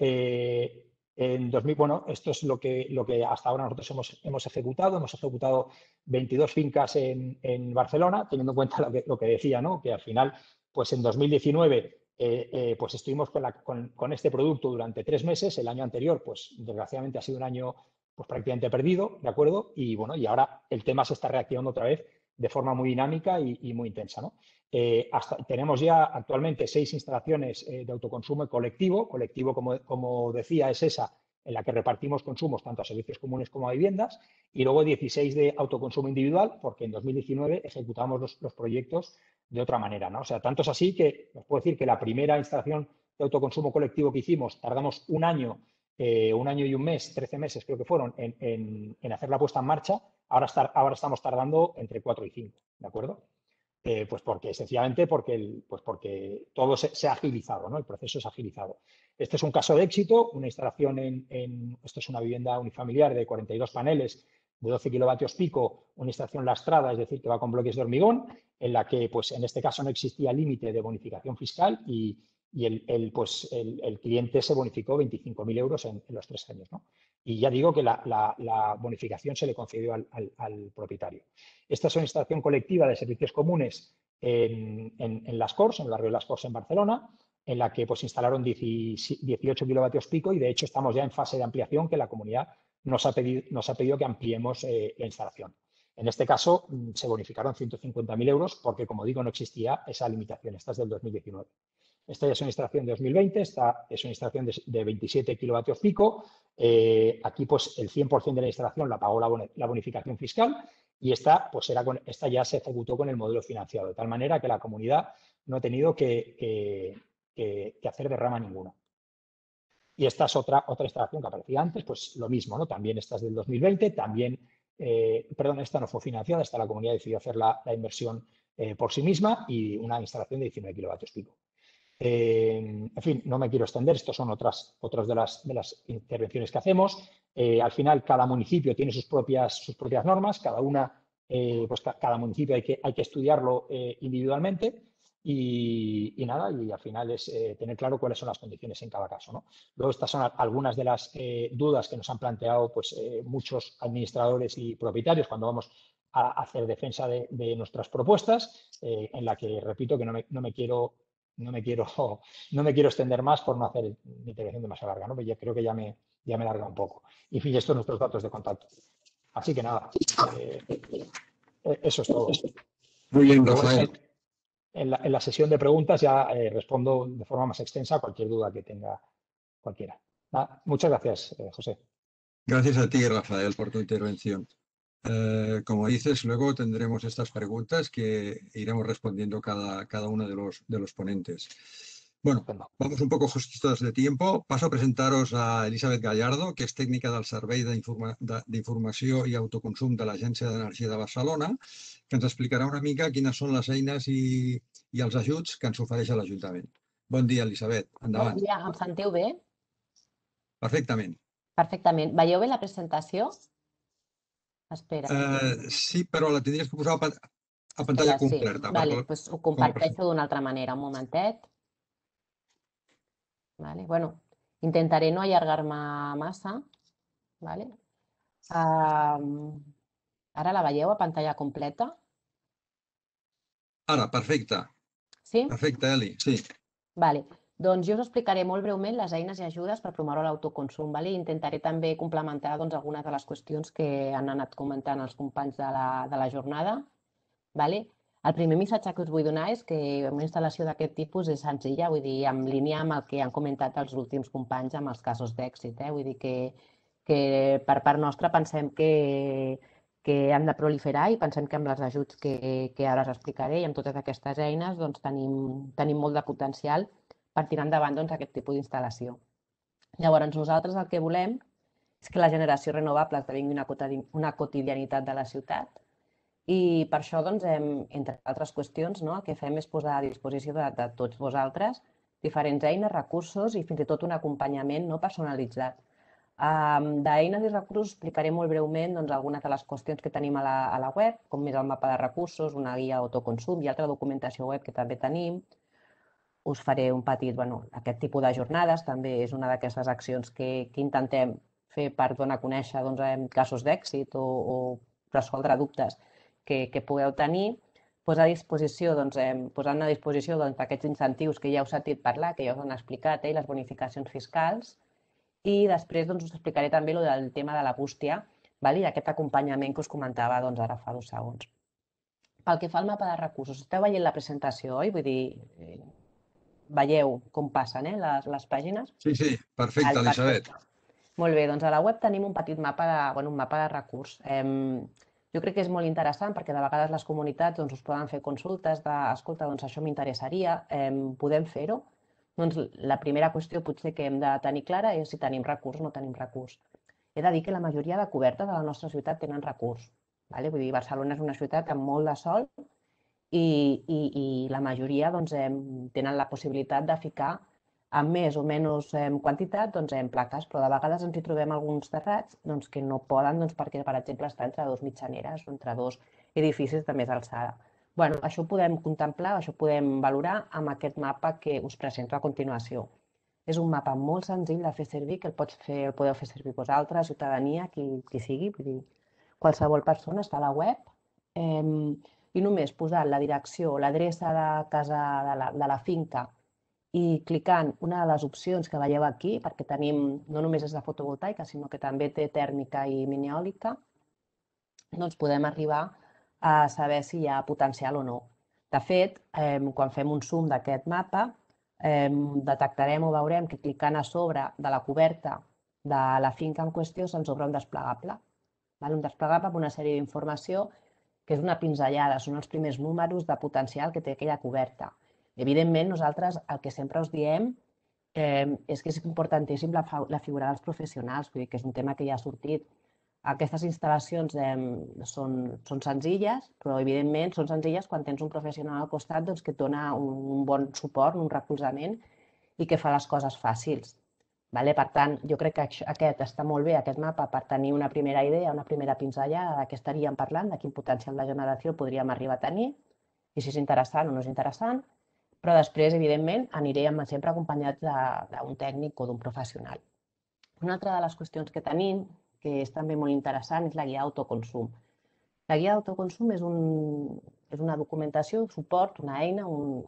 Eh, en dos mil, bueno, esto es lo que, lo que hasta ahora nosotros hemos, hemos ejecutado. Hemos ejecutado veintidós fincas en, en Barcelona, teniendo en cuenta lo que, lo que decía, ¿no? Que al final, pues en dos mil diecinueve, eh, eh, pues estuvimos con, la, con, con este producto durante tres meses. El año anterior, pues desgraciadamente ha sido un año pues prácticamente perdido, ¿de acuerdo? Y bueno, y ahora el tema se está reactivando otra vez de forma muy dinámica y, y muy intensa, ¿no? Eh, hasta, tenemos ya actualmente seis instalaciones eh, de autoconsumo colectivo. Colectivo, como, como decía, es esa en la que repartimos consumos tanto a servicios comunes como a viviendas, y luego dieciséis de autoconsumo individual, porque en dos mil diecinueve ejecutamos los, los proyectos de otra manera, ¿no? O sea, tanto es así que os puedo decir que la primera instalación de autoconsumo colectivo que hicimos tardamos un año, eh, un año y un mes, trece meses creo que fueron, en, en, en hacer la puesta en marcha. Ahora, estar, ahora estamos tardando entre cuatro y cinco, ¿de acuerdo? Eh, pues porque, sencillamente, porque, el, pues porque todo se, se ha agilizado, ¿no? El proceso se ha agilizado. Este es un caso de éxito, una instalación en, en, esto es una vivienda unifamiliar de cuarenta y dos paneles de doce kilovatios pico, una instalación lastrada, es decir, que va con bloques de hormigón, en la que, pues en este caso no existía límite de bonificación fiscal y, y el, el, pues, el, el cliente se bonificó veinticinco mil euros en, en los tres años, ¿no? Y ya digo que la, la, la bonificación se le concedió al, al, al propietario. Esta es una instalación colectiva de servicios comunes en, en, en Las Corts, en el barrio de Las Corts en Barcelona, en la que pues instalaron dieciocho kilovatios pico, y de hecho estamos ya en fase de ampliación, que la comunidad nos ha pedido, nos ha pedido que ampliemos eh, la instalación. En este caso se bonificaron ciento cincuenta mil euros porque, como digo, no existía esa limitación. Esta es del dos mil diecinueve. Esta ya es una instalación de dos mil veinte, esta es una instalación de, de veintisiete kilovatios pico. Eh, aquí, pues, el cien por ciento de la instalación la pagó la, la bonificación fiscal, y esta, pues, era con, esta ya se ejecutó con el modelo financiado, de tal manera que la comunidad no ha tenido que, que, que, que hacer derrama ninguna. Y esta es otra, otra instalación que aparecía antes, pues lo mismo, ¿no? También esta es del dos mil veinte, también, eh, perdón, esta no fue financiada, esta la comunidad decidió hacer la, la inversión eh, por sí misma, y una instalación de diecinueve kilovatios pico. Eh, en fin, no me quiero extender, estas son otras, otras de, las, de las intervenciones que hacemos. Eh, al final, cada municipio tiene sus propias, sus propias normas, cada una, eh, pues ca cada municipio hay que, hay que estudiarlo eh, individualmente, y, y nada, y al final es eh, tener claro cuáles son las condiciones en cada caso, ¿no? Luego, estas son algunas de las eh, dudas que nos han planteado pues, eh, muchos administradores y propietarios cuando vamos a hacer defensa de, de nuestras propuestas, eh, en la que, repito, que no me, no me quiero No me, quiero, no me quiero extender más por no hacer mi intervención demasiado larga, ¿no? Pero yo creo que ya me, ya me larga un poco. Y, en fin, estos son nuestros datos de contacto. Así que nada, eh, eso es todo. Muy bien, Luego, Rafael. En la, en la sesión de preguntas ya eh, respondo de forma más extensa a cualquier duda que tenga cualquiera. Nada, muchas gracias, eh, José. Gracias a ti, Rafael, por tu intervención. Eh, como dices, luego tendremos estas preguntas que iremos respondiendo cada, cada uno de los, de los ponentes. Bueno, vamos un poco justitos de tiempo. Paso a presentaros a Elisabet Gallardo, que és tècnica del Servei d'Informació i Autoconsum de l'Agència d'Energia de Barcelona, que ens explicarà una mica quines són les eines i, i els ajuts que ens ofereix l'Ajuntament. Bon dia, Elisabet. Endavant. Bon dia, em sentiu bé? Perfectament. Perfectament. Veieu bé la presentació? Espera. Eh, sí, però la tindries que posar a pantalla Espera, sí. completa. Vale, doncs ho comparteixo d'una altra manera. Un momentet. Vale, bueno, intentaré no allargar-me massa. Vale. Uh, ara la veieu a pantalla completa? Ara, perfecte. Sí? Perfecte, Eli, sí. Vale. Doncs jo us explicaré molt breument les eines i ajudes per promoure l'autoconsum. I intentaré també complementar algunes de les qüestions que han anat comentant els companys de la jornada. El primer missatge que us vull donar és que una instal·lació d'aquest tipus és senzilla, vull dir, en línia amb el que han comentat els últims companys amb els casos d'èxit. Vull dir que per part nostra pensem que han de proliferar i pensem que amb els ajuts que ara us explicaré i amb totes aquestes eines tenim molt de potencial per tirar endavant aquest tipus d'instal·lació. Llavors, nosaltres el que volem és que la generació renovable esdevingui una quotidianitat de la ciutat i per això, entre altres qüestions, el que fem és posar a disposició de tots vosaltres diferents eines, recursos i fins i tot un acompanyament personalitzat. D'eines i recursos explicaré molt breument algunes de les qüestions que tenim a la web, com és el mapa de recursos, una guia d'autoconsum i altra documentació web que també tenim. Us faré un petit, aquest tipus de jornades, també és una d'aquestes accions que intentem fer per donar a conèixer casos d'èxit o resoldre dubtes que pugueu tenir, posant a disposició aquests incentius que ja us he sentit parlar, que ja us han explicat, i les bonificacions fiscals. I després us explicaré també el tema de la bústia i aquest acompanyament que us comentava ara fa dos segons. Pel que fa al mapa de recursos, esteu veient la presentació, oi? Vull dir, veieu com passen les pàgines? Sí, sí, perfecte, Elisabet. Molt bé, doncs a la web tenim un petit mapa de recurs. Jo crec que és molt interessant perquè de vegades les comunitats us poden fer consultes de, escolta, doncs això m'interessaria, podem fer-ho? Doncs la primera qüestió potser que hem de tenir clara és si tenim recurs o no tenim recurs. He de dir que la majoria de cobertes de la nostra ciutat tenen recurs. Vull dir, Barcelona és una ciutat amb molt de sol i la majoria tenen la possibilitat de ficar amb més o menys quantitat plaques, però de vegades ens hi trobem alguns terrats que no poden perquè, per exemple, està entre dos mitjaneres o entre dos edificis de més alçada. Això ho podem contemplar, això ho podem valorar amb aquest mapa que us presento a continuació. És un mapa molt senzill de fer servir, que el podeu fer servir vosaltres, ciutadania, qui sigui, qualsevol persona, està a la web, i només posant la direcció o l'adreça de casa de la finca i clicant una de les opcions que veieu aquí, perquè tenim, no només és de fotovoltaica, sinó que també té tèrmica i mineòlica, doncs podem arribar a saber si hi ha potencial o no. De fet, quan fem un zoom d'aquest mapa, detectarem o veurem que clicant a sobre de la coberta de la finca en qüestió se'ns obre un desplegable. Un desplegable amb una sèrie d'informació que és una pinzellada, són els primers números de potencial que té aquella coberta. Evidentment, nosaltres el que sempre us diem és que és importantíssim la figura dels professionals, vull dir que és un tema que ja ha sortit. Aquestes instal·lacions són senzilles, però evidentment són senzilles quan tens un professional al costat que et dona un bon suport, un recolzament i que fa les coses fàcils. Per tant, jo crec que aquest està molt bé, aquest mapa, per tenir una primera idea, una primera pinzellada de què estaríem parlant, de quin potencial de generació podríem arribar a tenir i si és interessant o no és interessant. Però després, evidentment, anirem sempre acompanyats d'un tècnic o d'un professional. Una altra de les qüestions que tenim, que és també molt interessant, és la guia d'autoconsum. La guia d'autoconsum és una documentació, un suport, una eina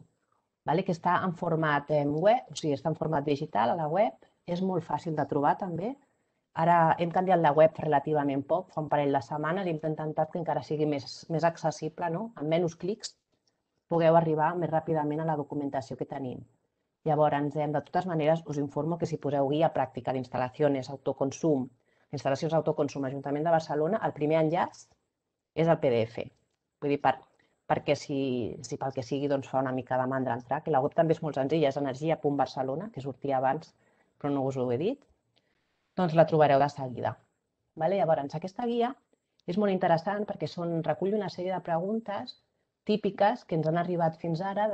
que està en format web, o sigui, està en format digital a la web, és molt fàcil de trobar també. Ara hem canviat la web relativament poc, fa un parell de setmanes, i hem intentat que encara sigui més accessible, amb menys clics, pugueu arribar més ràpidament a la documentació que tenim. Llavors, de totes maneres, us informo que si poseu guia pràctica d'instal·lacions autoconsum, instal·lacions autoconsum Ajuntament de Barcelona, el primer enllaç és el P D F. Vull dir, perquè si pel que sigui fa una mica de mandra entrar, que la web també és molt senzilla, és energia punt barcelona, que sortia abans, però no us ho he dit, doncs la trobareu de seguida. Llavors, aquesta guia és molt interessant perquè recull una sèrie de preguntes típiques que ens han arribat fins ara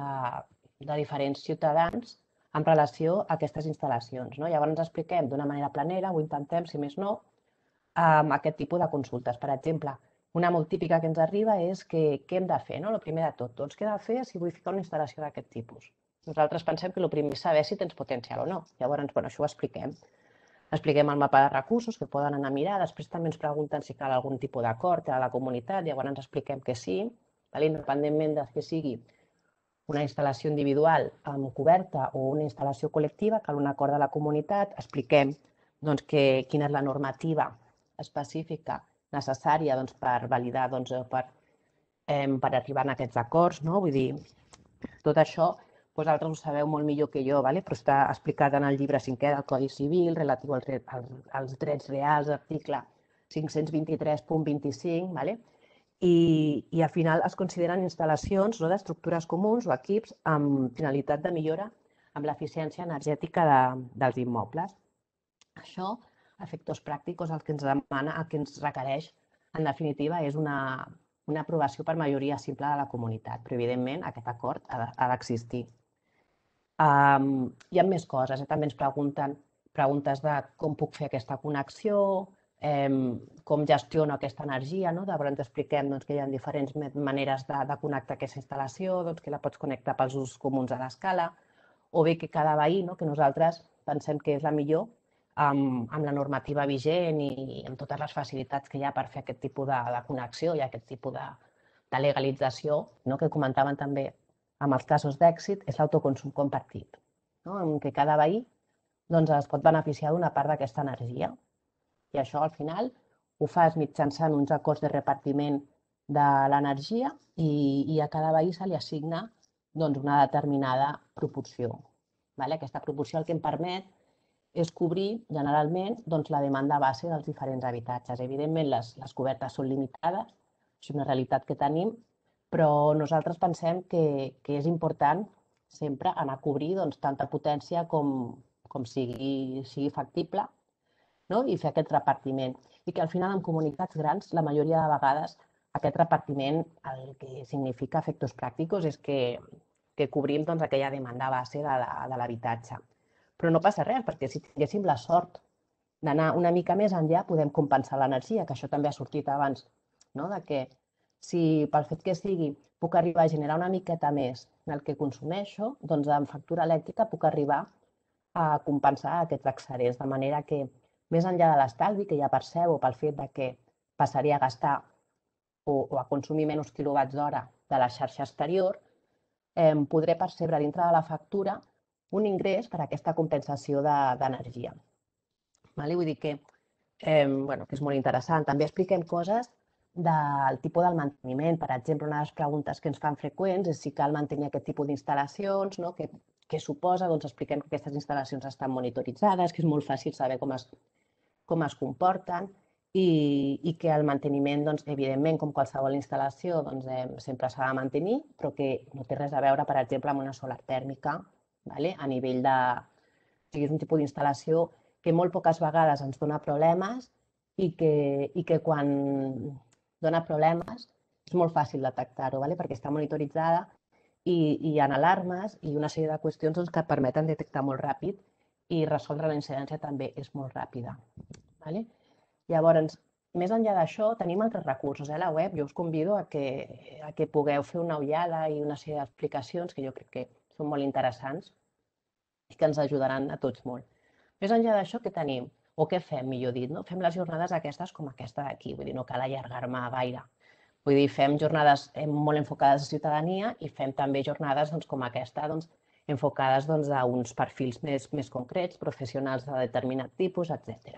de diferents ciutadans en relació a aquestes instal·lacions. Llavors ens expliquem d'una manera planera, ho intentem, si més no, aquest tipus de consultes. Per exemple, una molt típica que ens arriba és què hem de fer, el primer de tot. Doncs què he de fer si vull ficar una instal·lació d'aquest tipus? Nosaltres pensem que el primer és saber si tens potencial o no. Llavors, això ho expliquem. Expliquem el mapa de recursos que poden anar a mirar. Després també ens pregunten si cal algun tipus d'acord a la comunitat. Llavors ens expliquem que sí, independentment de que sigui una instal·lació individual amb coberta o una instal·lació col·lectiva, cal un acord de la comunitat, expliquem doncs, que, quina és la normativa específica necessària doncs, per validar, doncs, per, eh, per arribar a aquests acords. No? Vull dir, tot això vosaltres ho sabeu molt millor que jo, vale? Però està explicat en el llibre cinquè del Codi Civil relatiu als, als, als drets reals, article cinc-cents vint-i-tres punt vint-i-cinc, vale? I, i al final es consideren instal·lacions no, d'estructures comuns o equips amb finalitat de millora amb l'eficiència energètica de, dels immobles. Això, a efectes pràctics, el que ens demana, el que ens requereix, en definitiva, és una, una aprovació per majoria simple de la comunitat, però evidentment aquest acord ha d'existir. Um, hi ha més coses, eh? També ens pregunten preguntes de com puc fer aquesta connexió, eh, com gestiono aquesta energia, no? Llavors ens expliquem doncs, que hi ha diferents maneres de, de connectar aquesta instal·lació, doncs, que la pots connectar pels usos comuns a l'escala, o bé que cada veí, no? Que nosaltres pensem que és la millor amb, amb la normativa vigent i amb totes les facilitats que hi ha per fer aquest tipus de, de connexió i aquest tipus de, de legalització, no? Que comentaven també amb els casos d'èxit, és l'autoconsum compartit, no? En què cada veí doncs, es pot beneficiar d'una part d'aquesta energia. I això, al final, ho fas mitjançant uns acords de repartiment de l'energia i, i a cada veí se li assigna doncs, una determinada proporció. Vale? Aquesta proporció el que em permet és cobrir, generalment, doncs, la demanda base dels diferents habitatges. Evidentment, les, les cobertes són limitades, és una realitat que tenim, però nosaltres pensem que, que és important sempre anar a cobrir doncs, tanta potència com, com sigui, sigui factible, no? I fer aquest repartiment. I que al final en comunitats grans, la majoria de vegades, aquest repartiment el que significa a efectes pràctics és que, que cobrim doncs, aquella demanda base de, de, de l'habitatge. Però no passa res, perquè si tinguéssim la sort d'anar una mica més enllà, podem compensar l'energia, que això també ha sortit abans, no? De que si pel fet que sigui puc arribar a generar una miqueta més del que consumeixo, doncs en factura elèctrica puc arribar a compensar aquests excedents, de manera que més enllà de l'estalvi que ja percebo pel fet de que passaria a gastar o, o a consumir menys quilowatts d'hora de la xarxa exterior, eh, podré percebre dintre de la factura un ingrés per a aquesta compensació d'energia. De, vale? Vull dir que, eh, bueno, que és molt interessant. També expliquem coses del tipus del manteniment. Per exemple, una de les preguntes que ens fan freqüents és si cal mantenir aquest tipus d'instal·lacions, no? Què, què suposa? Doncs expliquem que aquestes instal·lacions estan monitoritzades, que és molt fàcil saber com es, com es comporten i, i que el manteniment, doncs, evidentment, com qualsevol instal·lació, doncs, eh, sempre s'ha de mantenir, però que no té res a veure, per exemple, amb una solar tèrmica, vale? A nivell de... O sigui, és un tipus d'instal·lació que molt poques vegades ens dona problemes i que, i que quan dona problemes és molt fàcil detectar-ho, vale? Perquè està monitoritzada i, i hi ha alarmes i una sèrie de qüestions doncs, que permeten detectar molt ràpid i resoldre la incidència també és molt ràpida. Vale? Llavors, més enllà d'això, tenim altres recursos. Eh? A la web jo us convido a que, a que pugueu fer una ullada i una sèrie d'explicacions que jo crec que són molt interessants i que ens ajudaran a tots molt. Més enllà d'això, què tenim? O què fem, millor dit, no? Fem les jornades aquestes com aquesta d'aquí, vull dir, no cal allargar-me gaire. Vull dir, fem jornades molt enfocades a ciutadania i fem també jornades doncs, com aquesta, doncs, enfocades doncs, a uns perfils més, més concrets, professionals de determinat tipus, etcètera.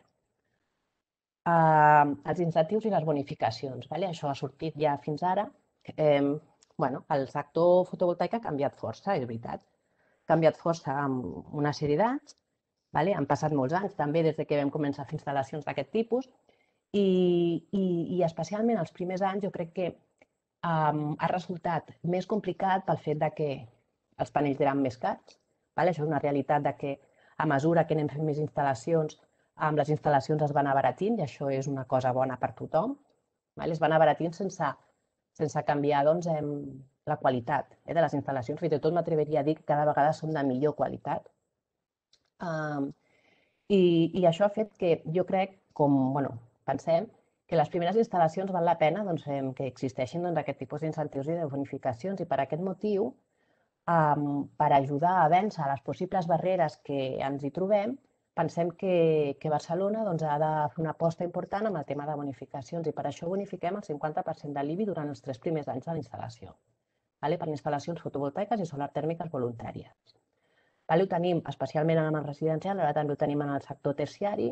Uh, els incentius i les bonificacions, vale? Això ha sortit ja fins ara. Eh, bueno, el sector fotovoltaic ha canviat força, és veritat. Ha canviat força amb una sèrie d'anys. Vale? Han passat molts anys també des que vam començar a fer instal·lacions d'aquest tipus i, i, i especialment els primers anys jo crec que um, ha resultat més complicat pel fet de que els panells eren més cars. Vale? Això és una realitat de que a mesura que anem fent més instal·lacions, amb les instal·lacions es van abaratint i això és una cosa bona per tothom. Vale? Es van abaratint sense, sense canviar doncs, em, la qualitat eh, de les instal·lacions. Fins i tot m'atreviria a dir que cada vegada són de millor qualitat. Um, i, I això ha fet que jo crec, com bueno, pensem, que les primeres instal·lacions val la pena doncs, que existeixin doncs, aquest tipus d'incentius i de bonificacions i per aquest motiu, um, per ajudar a vèncer les possibles barreres que ens hi trobem, pensem que, que Barcelona doncs, ha de fer una aposta important amb el tema de bonificacions i per això bonifiquem el cinquanta per cent de l'I B I durant els tres primers anys de la instal·lació. per instal·lacions fotovoltaiques i solar tèrmiques voluntàries. Ho tenim especialment en el residencial, ara també ho tenim en el sector terciari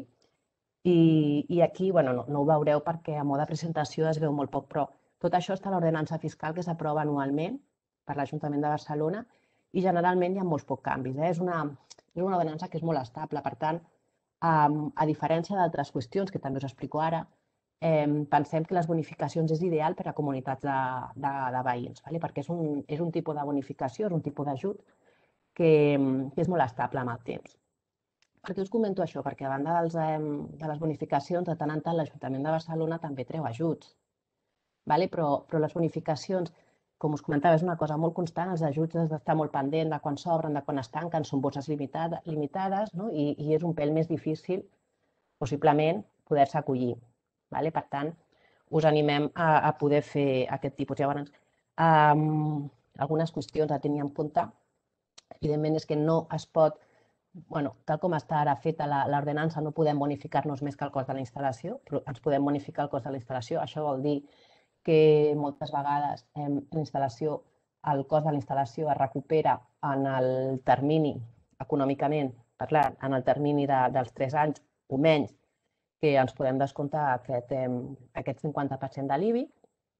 i aquí no ho veureu perquè a mode de presentació es veu molt poc, però tot això està a l'ordenança fiscal que s'aprova anualment per l'Ajuntament de Barcelona i generalment hi ha molts pocs canvis. És una ordenança que és molt estable, per tant, a diferència d'altres qüestions que també us explico ara, pensem que les bonificacions és ideal per a comunitats de veïns, perquè és un tipus de bonificació, és un tipus d'ajut que és molt estable amb el temps. Per què us comento això? Perquè a banda de les bonificacions, de tant en tant l'Ajuntament de Barcelona també treu ajuts. Però les bonificacions, com us comentava, és una cosa molt constant, els ajuts has d'estar molt pendent de quan s'obren, de quan es tanquen, són bosses limitades i és un pèl més difícil, possiblement, poder-se acollir. Per tant, us animem a poder fer aquest tipus. Llavors, algunes qüestions a tenir en compte, evidentment, és que no es pot, tal com està ara feta l'ordenança, no podem bonificar-nos més que el cost de la instal·lació, però ens podem bonificar el cost de la instal·lació. Això vol dir que moltes vegades el cost de la instal·lació es recupera en el termini, econòmicament parlant, en el termini dels tres anys o menys, que ens podem descomptar aquest cinquanta per cent de l'I B I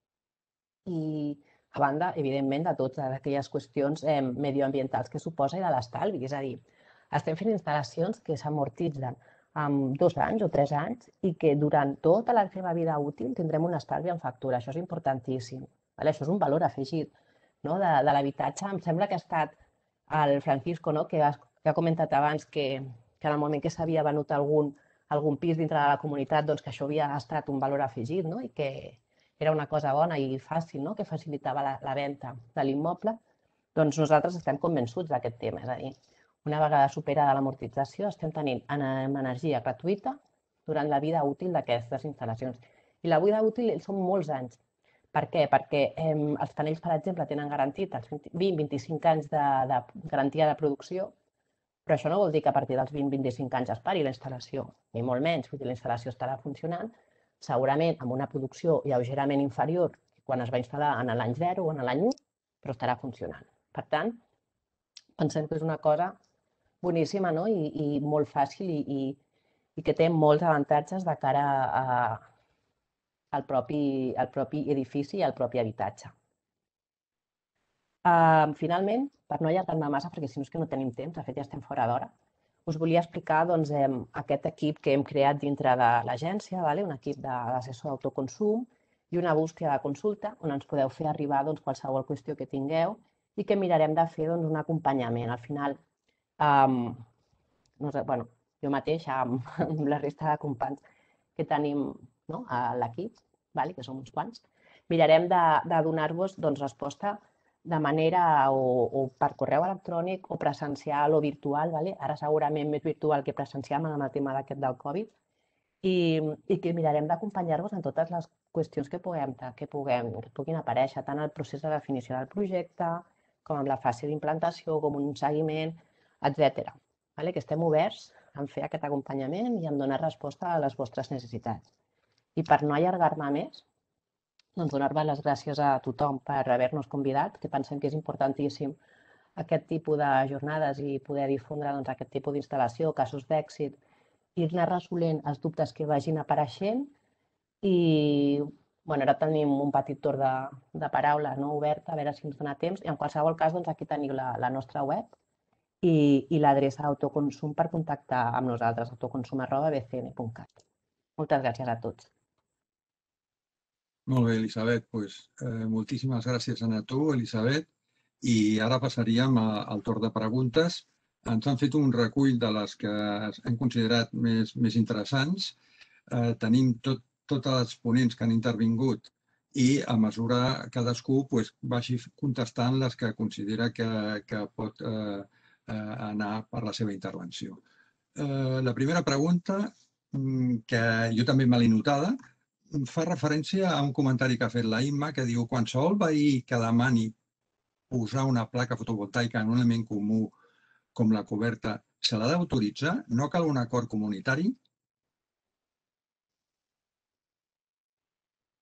i, a banda, evidentment, de totes aquelles qüestions medioambientals que suposa i de l'estalvi. És a dir, estem fent instal·lacions que s'amortitzen en dos anys o tres anys i que durant tota la seva vida útil tindrem un estalvi en factura. Això és importantíssim. Això és un valor afegit de l'habitatge. Em sembla que ha estat el Francisco, que ha comentat abans que en el moment que s'havia venut algun pis dintre de la comunitat, que això havia estat un valor afegit i que era una cosa bona i fàcil, que facilitava la venda de l'immoble. Doncs nosaltres estem convençuts d'aquest tema. És a dir, una vegada superada l'amortització, estem tenint energia gratuïta durant la vida útil d'aquestes instal·lacions. I la vida útil són molts anys. Per què? Perquè els panells, per exemple, tenen garantit els vint a vint-i-cinc anys de garantia de producció, però això no vol dir que a partir dels vint a vint-i-cinc anys es pari la instal·lació, ni molt menys. La instal·lació estarà funcionant, segurament amb una producció lleugerament inferior quan es va instal·lar en l'any zero o en l'any u, però estarà funcionant. Per tant, pensem que és una cosa boníssima i molt fàcil i que té molts avantatges de cara al propi edifici i al propi habitatge. Finalment, per no allargar-me massa, perquè si no és que no tenim temps, de fet ja estem fora d'hora, us volia explicar aquest equip que hem creat dintre de l'agència, un equip d'assessor d'autoconsum i una bústia de consulta on ens podeu fer arribar qualsevol qüestió que tingueu i que mirarem de fer un acompanyament. Al final, jo mateixa, amb la resta de companys que tenim a l'equip, que som uns quants, mirarem de donar-vos resposta de manera o per correu electrònic o presencial o virtual, ara segurament més virtual que presencial amb el tema d'aquest del Covid, i que mirarem d'acompanyar-vos en totes les qüestions que puguin aparèixer, tant el procés de definició del projecte, com amb la fase d'implantació, com un seguiment, etcètera. Que estem oberts a fer aquest acompanyament i a donar resposta a les vostres necessitats. I per no allargar-me més, donar-vos les gràcies a tothom per haver-nos convidat, que pensem que és importantíssim aquest tipus de jornades i poder difondre aquest tipus d'instal·lació, casos d'èxit, i anar resolent els dubtes que vagin apareixent. I ara tenim un petit torn de paraula obert, a veure si ens dona temps. I en qualsevol cas, aquí teniu la nostra web i l'adreça d'autoconsum per contactar amb nosaltres, autoconsum arroba b c n punt cat. Moltes gràcies a tots. Molt bé, Elisabet. Moltíssimes gràcies a tu, Elisabet. I ara passaríem al torn de preguntes. Ens han fet un recull de les que hem considerat més interessants. Tenim tots els ponents que han intervingut i a mesura que cadascú vagi contestant les que considera que pot anar per la seva intervenció. La primera pregunta, que jo també me l'he notada, fa referència a un comentari que ha fet la Imma que diu: qualsevol veí que demani posar una placa fotovoltaica en un element comú com la coberta, se l'ha d'autoritzar? No cal un acord comunitari?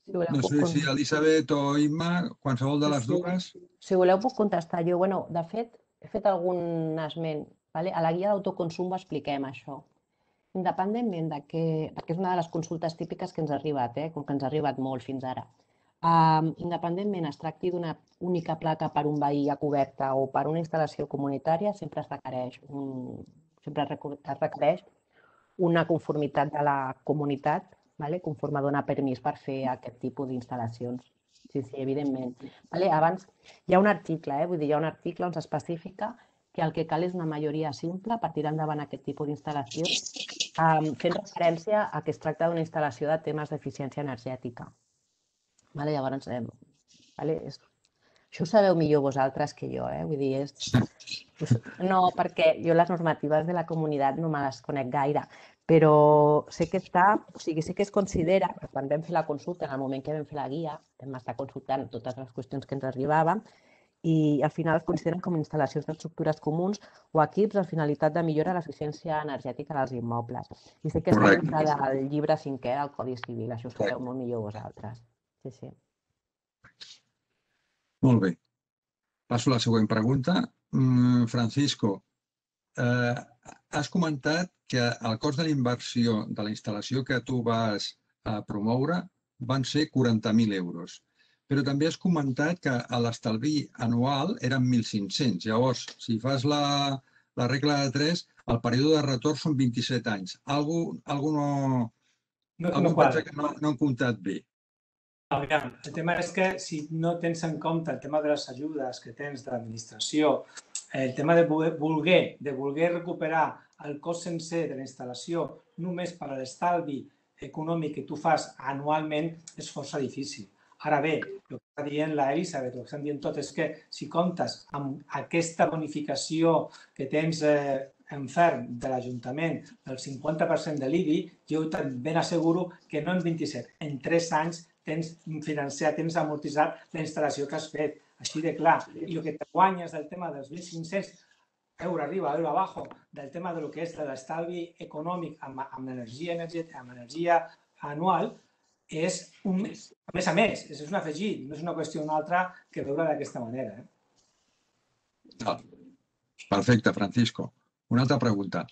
No sé si Elisabet o Imma, qualsevol de les dues. Si voleu puc contestar jo. Bueno, de fet, he fet algun esment. A la guia d'autoconsum ho expliquem, això. Independentment de que... perquè és una de les consultes típiques que ens ha arribat, com que ens ha arribat molt fins ara. Independentment es tracti d'una única placa per un veí a coberta o per una instal·lació comunitària, sempre es requereix sempre es requereix una conformitat de la comunitat, conforme a donar permís per fer aquest tipus d'instal·lacions. Sí, sí, evidentment. Abans hi ha un article, vull dir, hi ha un article on s'especifica que el que cal és una majoria simple per tirar endavant aquest tipus d'instal·lació, fent referència a que es tracta d'una instal·lació de temes d'eficiència energètica. Llavors, això ho sabeu millor vosaltres que jo, vull dir, no, perquè jo les normatives de la comunitat no me les conec gaire, però sé que està, o sigui, sé que es considera, quan vam fer la consulta, en el moment que vam fer la guia, vam estar consultant totes les qüestions que ens arribaven, i al final es consideren com instal·lacions d'estructures comuns o equips amb finalitat de millora de l'eficiència energètica dels immobles. I sé que està dintre del llibre cinquè del Codi Civil, això ho sabeu molt millor vosaltres. Sí, sí. Molt bé. Passo a la següent pregunta. Francisco, has comentat que el cost de la inversió de la instal·lació que tu vas promoure van ser quaranta mil euros. Però també has comentat que l'estalvi anual eren mil cinc-cents. Llavors, si fas la regla de tres, el període de retorn són vint-i-set anys. Algú no han comptat bé. El tema és que si no tens en compte el tema de les ajudes que tens de l'administració, el tema de voler recuperar el cost sencer de la instal·lació només per a l'estalvi econòmic que tu fas anualment és força difícil. Ara bé, el que està dient l'Elisabet, el que estan dient tot, és que si comptes amb aquesta bonificació que tens en ferm de l'Ajuntament del cinquanta per cent de l'I B I, jo ben asseguro que no en vint-i-set, en tres anys tens financiat, tens amortitzat la instal·lació que has fet, així de clar. I el que te guanyes del tema dels mil cinc-cents euros arriba, euro abajo, del tema del que és l'estalvi econòmic amb energia anual, és, a més a més, és un afegit, no és una qüestió una altra que veure d'aquesta manera. Perfecte, Francisco. Una altra pregunta,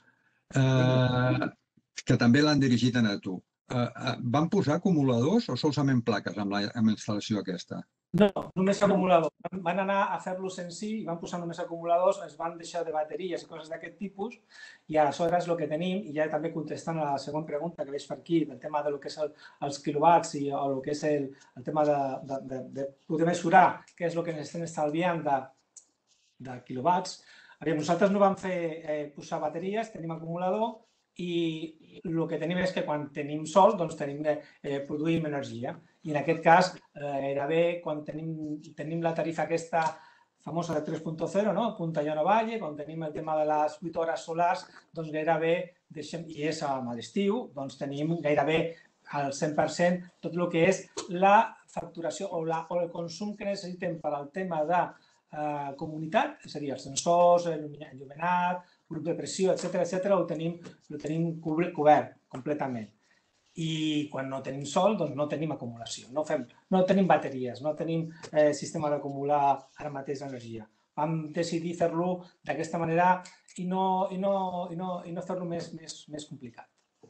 que també l'han dirigit a tu. Van posar acumuladors o solament plaques amb la instal·lació aquesta? No, només acumuladors. Van anar a fer-lo senzill, van posar només acumuladors, es van deixar de bateries i coses d'aquest tipus, i aleshores el que tenim, i ja també contestant a la següent pregunta que veig per aquí, del tema del que és els quilowatts i el que és el tema de poder mesurar què és el que estem estalviant de quilowatts. Nosaltres no vam fer posar bateries, tenim acumulador, i el que tenim és que quan tenim sol, doncs produïm energia. I en aquest cas, gairebé quan tenim la tarifa aquesta famosa de tres punt zero, Punta Llano Valle, quan tenim el tema de les vuit hores solars, doncs gairebé, i és a l'estiu, doncs tenim gairebé al cent per cent tot el que és la facturació o el consum que necessitem per al tema de comunitat, és a dir, els sensors, l'enllumenat, grup de pressió, etcètera, ho tenim cobert completament. I quan no tenim sol, doncs no tenim acumulació, no tenim bateries, no tenim sistema d'acumular ara mateix energia. Vam decidir fer-lo d'aquesta manera i no fer-lo més complicat.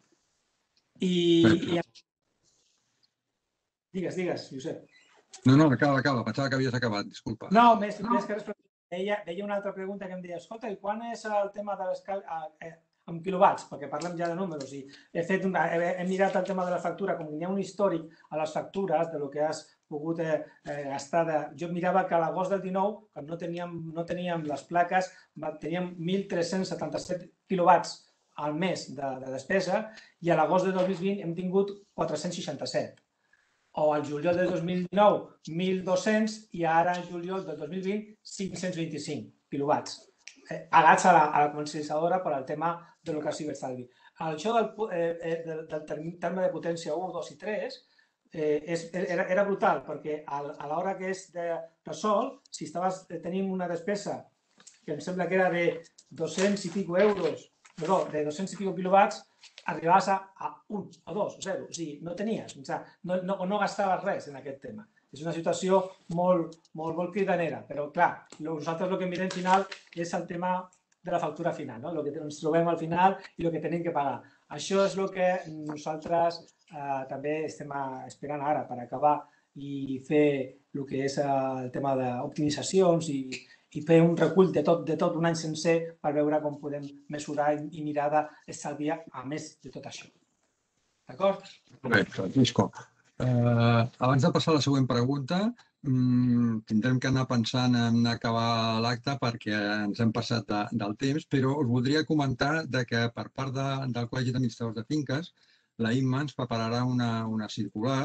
Digues, digues, Josep. No, no, acaba, acaba. Pensava que havies acabat, disculpa. No, més que res, deia una altra pregunta que em deia, escolta, i quan és el tema de l'escala amb quilowatts? Perquè parlem ja de números i he mirat el tema de la factura, com hi ha un històric a les factures del que has pogut gastar. Jo mirava que a l'agost del dinou, quan no teníem les plaques, teníem mil tres-cents setanta-set quilowatts al mes de despesa i a l'agost de dos mil vint hem tingut quatre-cents seixanta-set. O al juliol del dos mil dinou, mil dos-cents, i ara al juliol del dos mil vint, cinc-cents vint-i-cinc quilowatts, pagats a la comercialitzadora per al tema de lo que ha sigut estalvi. Això del terme de potència u, dos i tres era brutal, perquè a l'hora que és de sol, si tenim una despesa que em sembla que era de dos-cents i pico euros, perdó, de dos-cents i pico quilowatts, arribaves a un, o dos, o zero, o sigui, no tenies, no, no, no gastaves res en aquest tema. És una situació molt, molt, molt cridanera, però clar, nosaltres el que mirem al final és el tema de la factura final, no? El que ens trobem al final i el que tenim que pagar. Això és el que nosaltres eh, també estem esperant ara per acabar i fer el que és el tema d'optimitzacions i, i fer un recull de tot, de tot un any sencer per veure com podem mesurar i mirar d'estalviar a més de tot això. D'acord? Bé, Francisco. Uh, abans de passar a la següent pregunta, um, tindrem que anar pensant en acabar l'acte perquè ens hem passat de, del temps, però us voldria comentar de que per part de, del Col·legi d'Administradors de Finques, la I M A ens prepararà una, una circular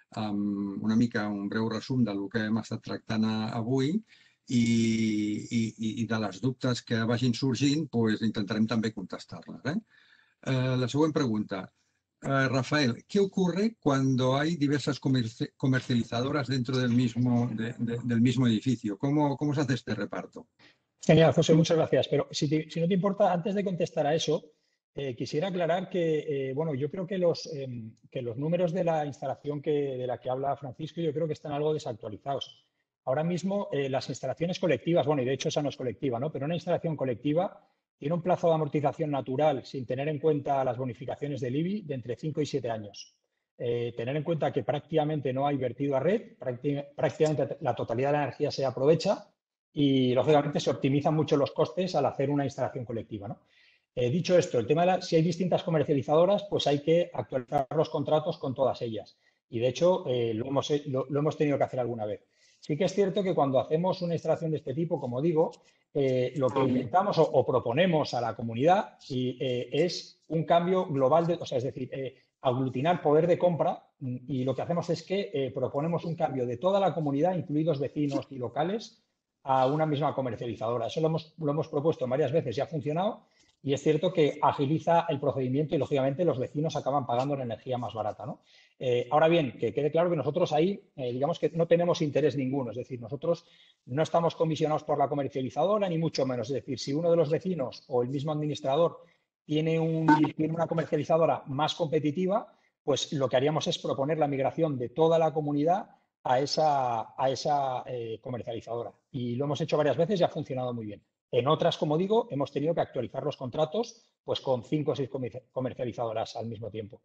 amb una mica un breu resum del que hem estat tractant avui i, i, i de les dubtes que vagin sorgint doncs, intentarem també contestar-les. Eh? Uh, la següent pregunta. Uh, Rafael, ¿qué ocurre cuando hay diversas comerci comercializadoras dentro del mismo, de, de, del mismo edificio? ¿Cómo, ¿Cómo se hace este reparto? Genial, José, muchas gracias. Pero si, te, si no te importa, antes de contestar a eso, eh, quisiera aclarar que, eh, bueno, yo creo que los, eh, que los números de la instalación que, de la que habla Francisco, yo creo que están algo desactualizados. Ahora mismo, eh, las instalaciones colectivas, bueno, y de hecho esa no es colectiva, ¿no? Pero una instalación colectiva tiene un plazo de amortización natural, sin tener en cuenta las bonificaciones del I B I, de entre cinco y siete años. Eh, tener en cuenta que prácticamente no hay vertido a red, prácticamente la totalidad de la energía se aprovecha y, lógicamente, se optimizan mucho los costes al hacer una instalación colectiva, ¿no? Eh, dicho esto, el tema de la, si hay distintas comercializadoras, pues hay que actualizar los contratos con todas ellas. Y, de hecho, eh, lo, hemos, lo, lo hemos tenido que hacer alguna vez. Sí que es cierto que cuando hacemos una instalación de este tipo, como digo, eh, lo que intentamos o, o proponemos a la comunidad y, eh, es un cambio global, de, o sea, es decir, eh, aglutinar poder de compra y lo que hacemos es que eh, proponemos un cambio de toda la comunidad, incluidos vecinos y locales, a una misma comercializadora. Eso lo hemos, lo hemos propuesto varias veces y ha funcionado. Y es cierto que agiliza el procedimiento y, lógicamente, los vecinos acaban pagando la energía más barata, ¿no? Eh, ahora bien, que quede claro que nosotros ahí, eh, digamos que no tenemos interés ninguno. Es decir, nosotros no estamos comisionados por la comercializadora, ni mucho menos. Es decir, si uno de los vecinos o el mismo administrador tiene, un, tiene una comercializadora más competitiva, pues lo que haríamos es proponer la migración de toda la comunidad a esa, a esa eh, comercializadora. Y lo hemos hecho varias veces y ha funcionado muy bien. En otras, como digo, hemos tenido que actualizar los contratos pues con cinco o seis comercializadoras al mismo tiempo.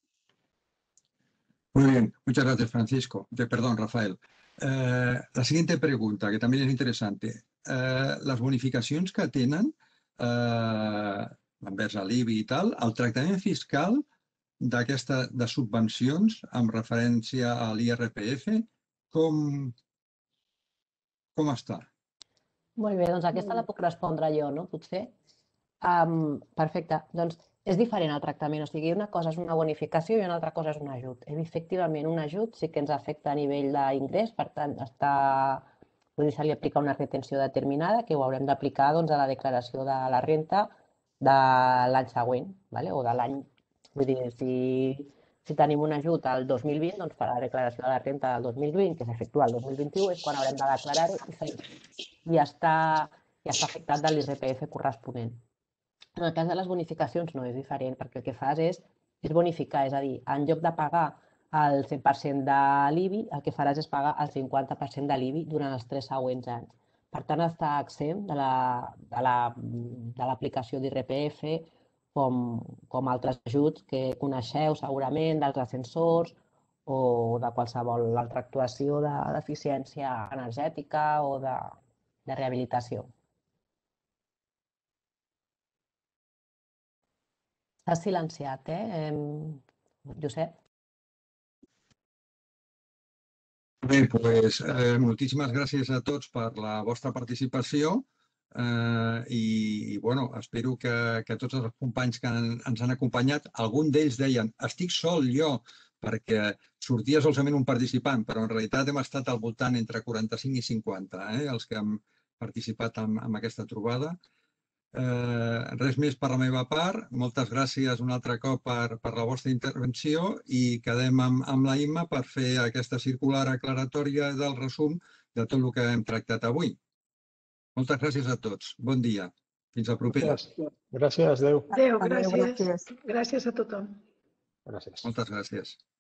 Muy bien, muchas gracias, Francisco. De, perdón, Rafael. Eh, la siguiente pregunta, que también es interesante. Eh, les bonificacions que tenen eh, envers l'I B I i tal, el tractament fiscal d'aquesta de subvencions amb referència a l'I R P F, com, com està? Molt bé, doncs aquesta la puc respondre jo, no? Potser. Um, perfecte. Doncs és diferent el tractament. O sigui, una cosa és una bonificació i una altra cosa és un ajut. Efectivament, un ajut sí que ens afecta a nivell d'ingrés, per tant, està... vull dir, se li aplica una retenció determinada que ho haurem d'aplicar doncs, a la declaració de la renta de l'any següent, vale? O de l'any... Vull dir, si, si tenim un ajut al dos mil vint, doncs per la declaració de la renta del dos mil vint, que s'efectua el dos mil vint-i-u, és quan haurem de declarar-ho i, i està, ja està afectat de l'I R P F corresponent. En el cas de les bonificacions no és diferent, perquè el que fas és, és bonificar, és a dir, en lloc de pagar el cent per cent de l'I B I, el que faràs és pagar el cinquanta per cent de l'I B I durant els tres següents anys. Per tant, està exempt de l'aplicació d'I R P F com, com altres ajuts que coneixeu segurament, dels ascensors o de qualsevol altra actuació d'eficiència energètica o de, de rehabilitació. Estàs silenciat, eh, Josep? Bé, doncs, eh, moltíssimes gràcies a tots per la vostra participació eh, i, i bueno, espero que, que tots els companys que han, ens han acompanyat, algun d'ells deien estic sol jo perquè sortia solament un participant, però en realitat hem estat al voltant entre quaranta-cinc i cinquanta, eh, els que hem participat en, en aquesta trobada. Eh, res més per la meva part. Moltes gràcies un altre cop per, per la vostra intervenció i quedem amb, amb la Imma per fer aquesta circular aclaratòria del resum de tot el que hem tractat avui. Moltes gràcies a tots. Bon dia. Fins la propera. Gràcies, gràcies, adéu. Adéu, Adéu, gràcies. gràcies. Gràcies a tothom. Gràcies. Moltes gràcies.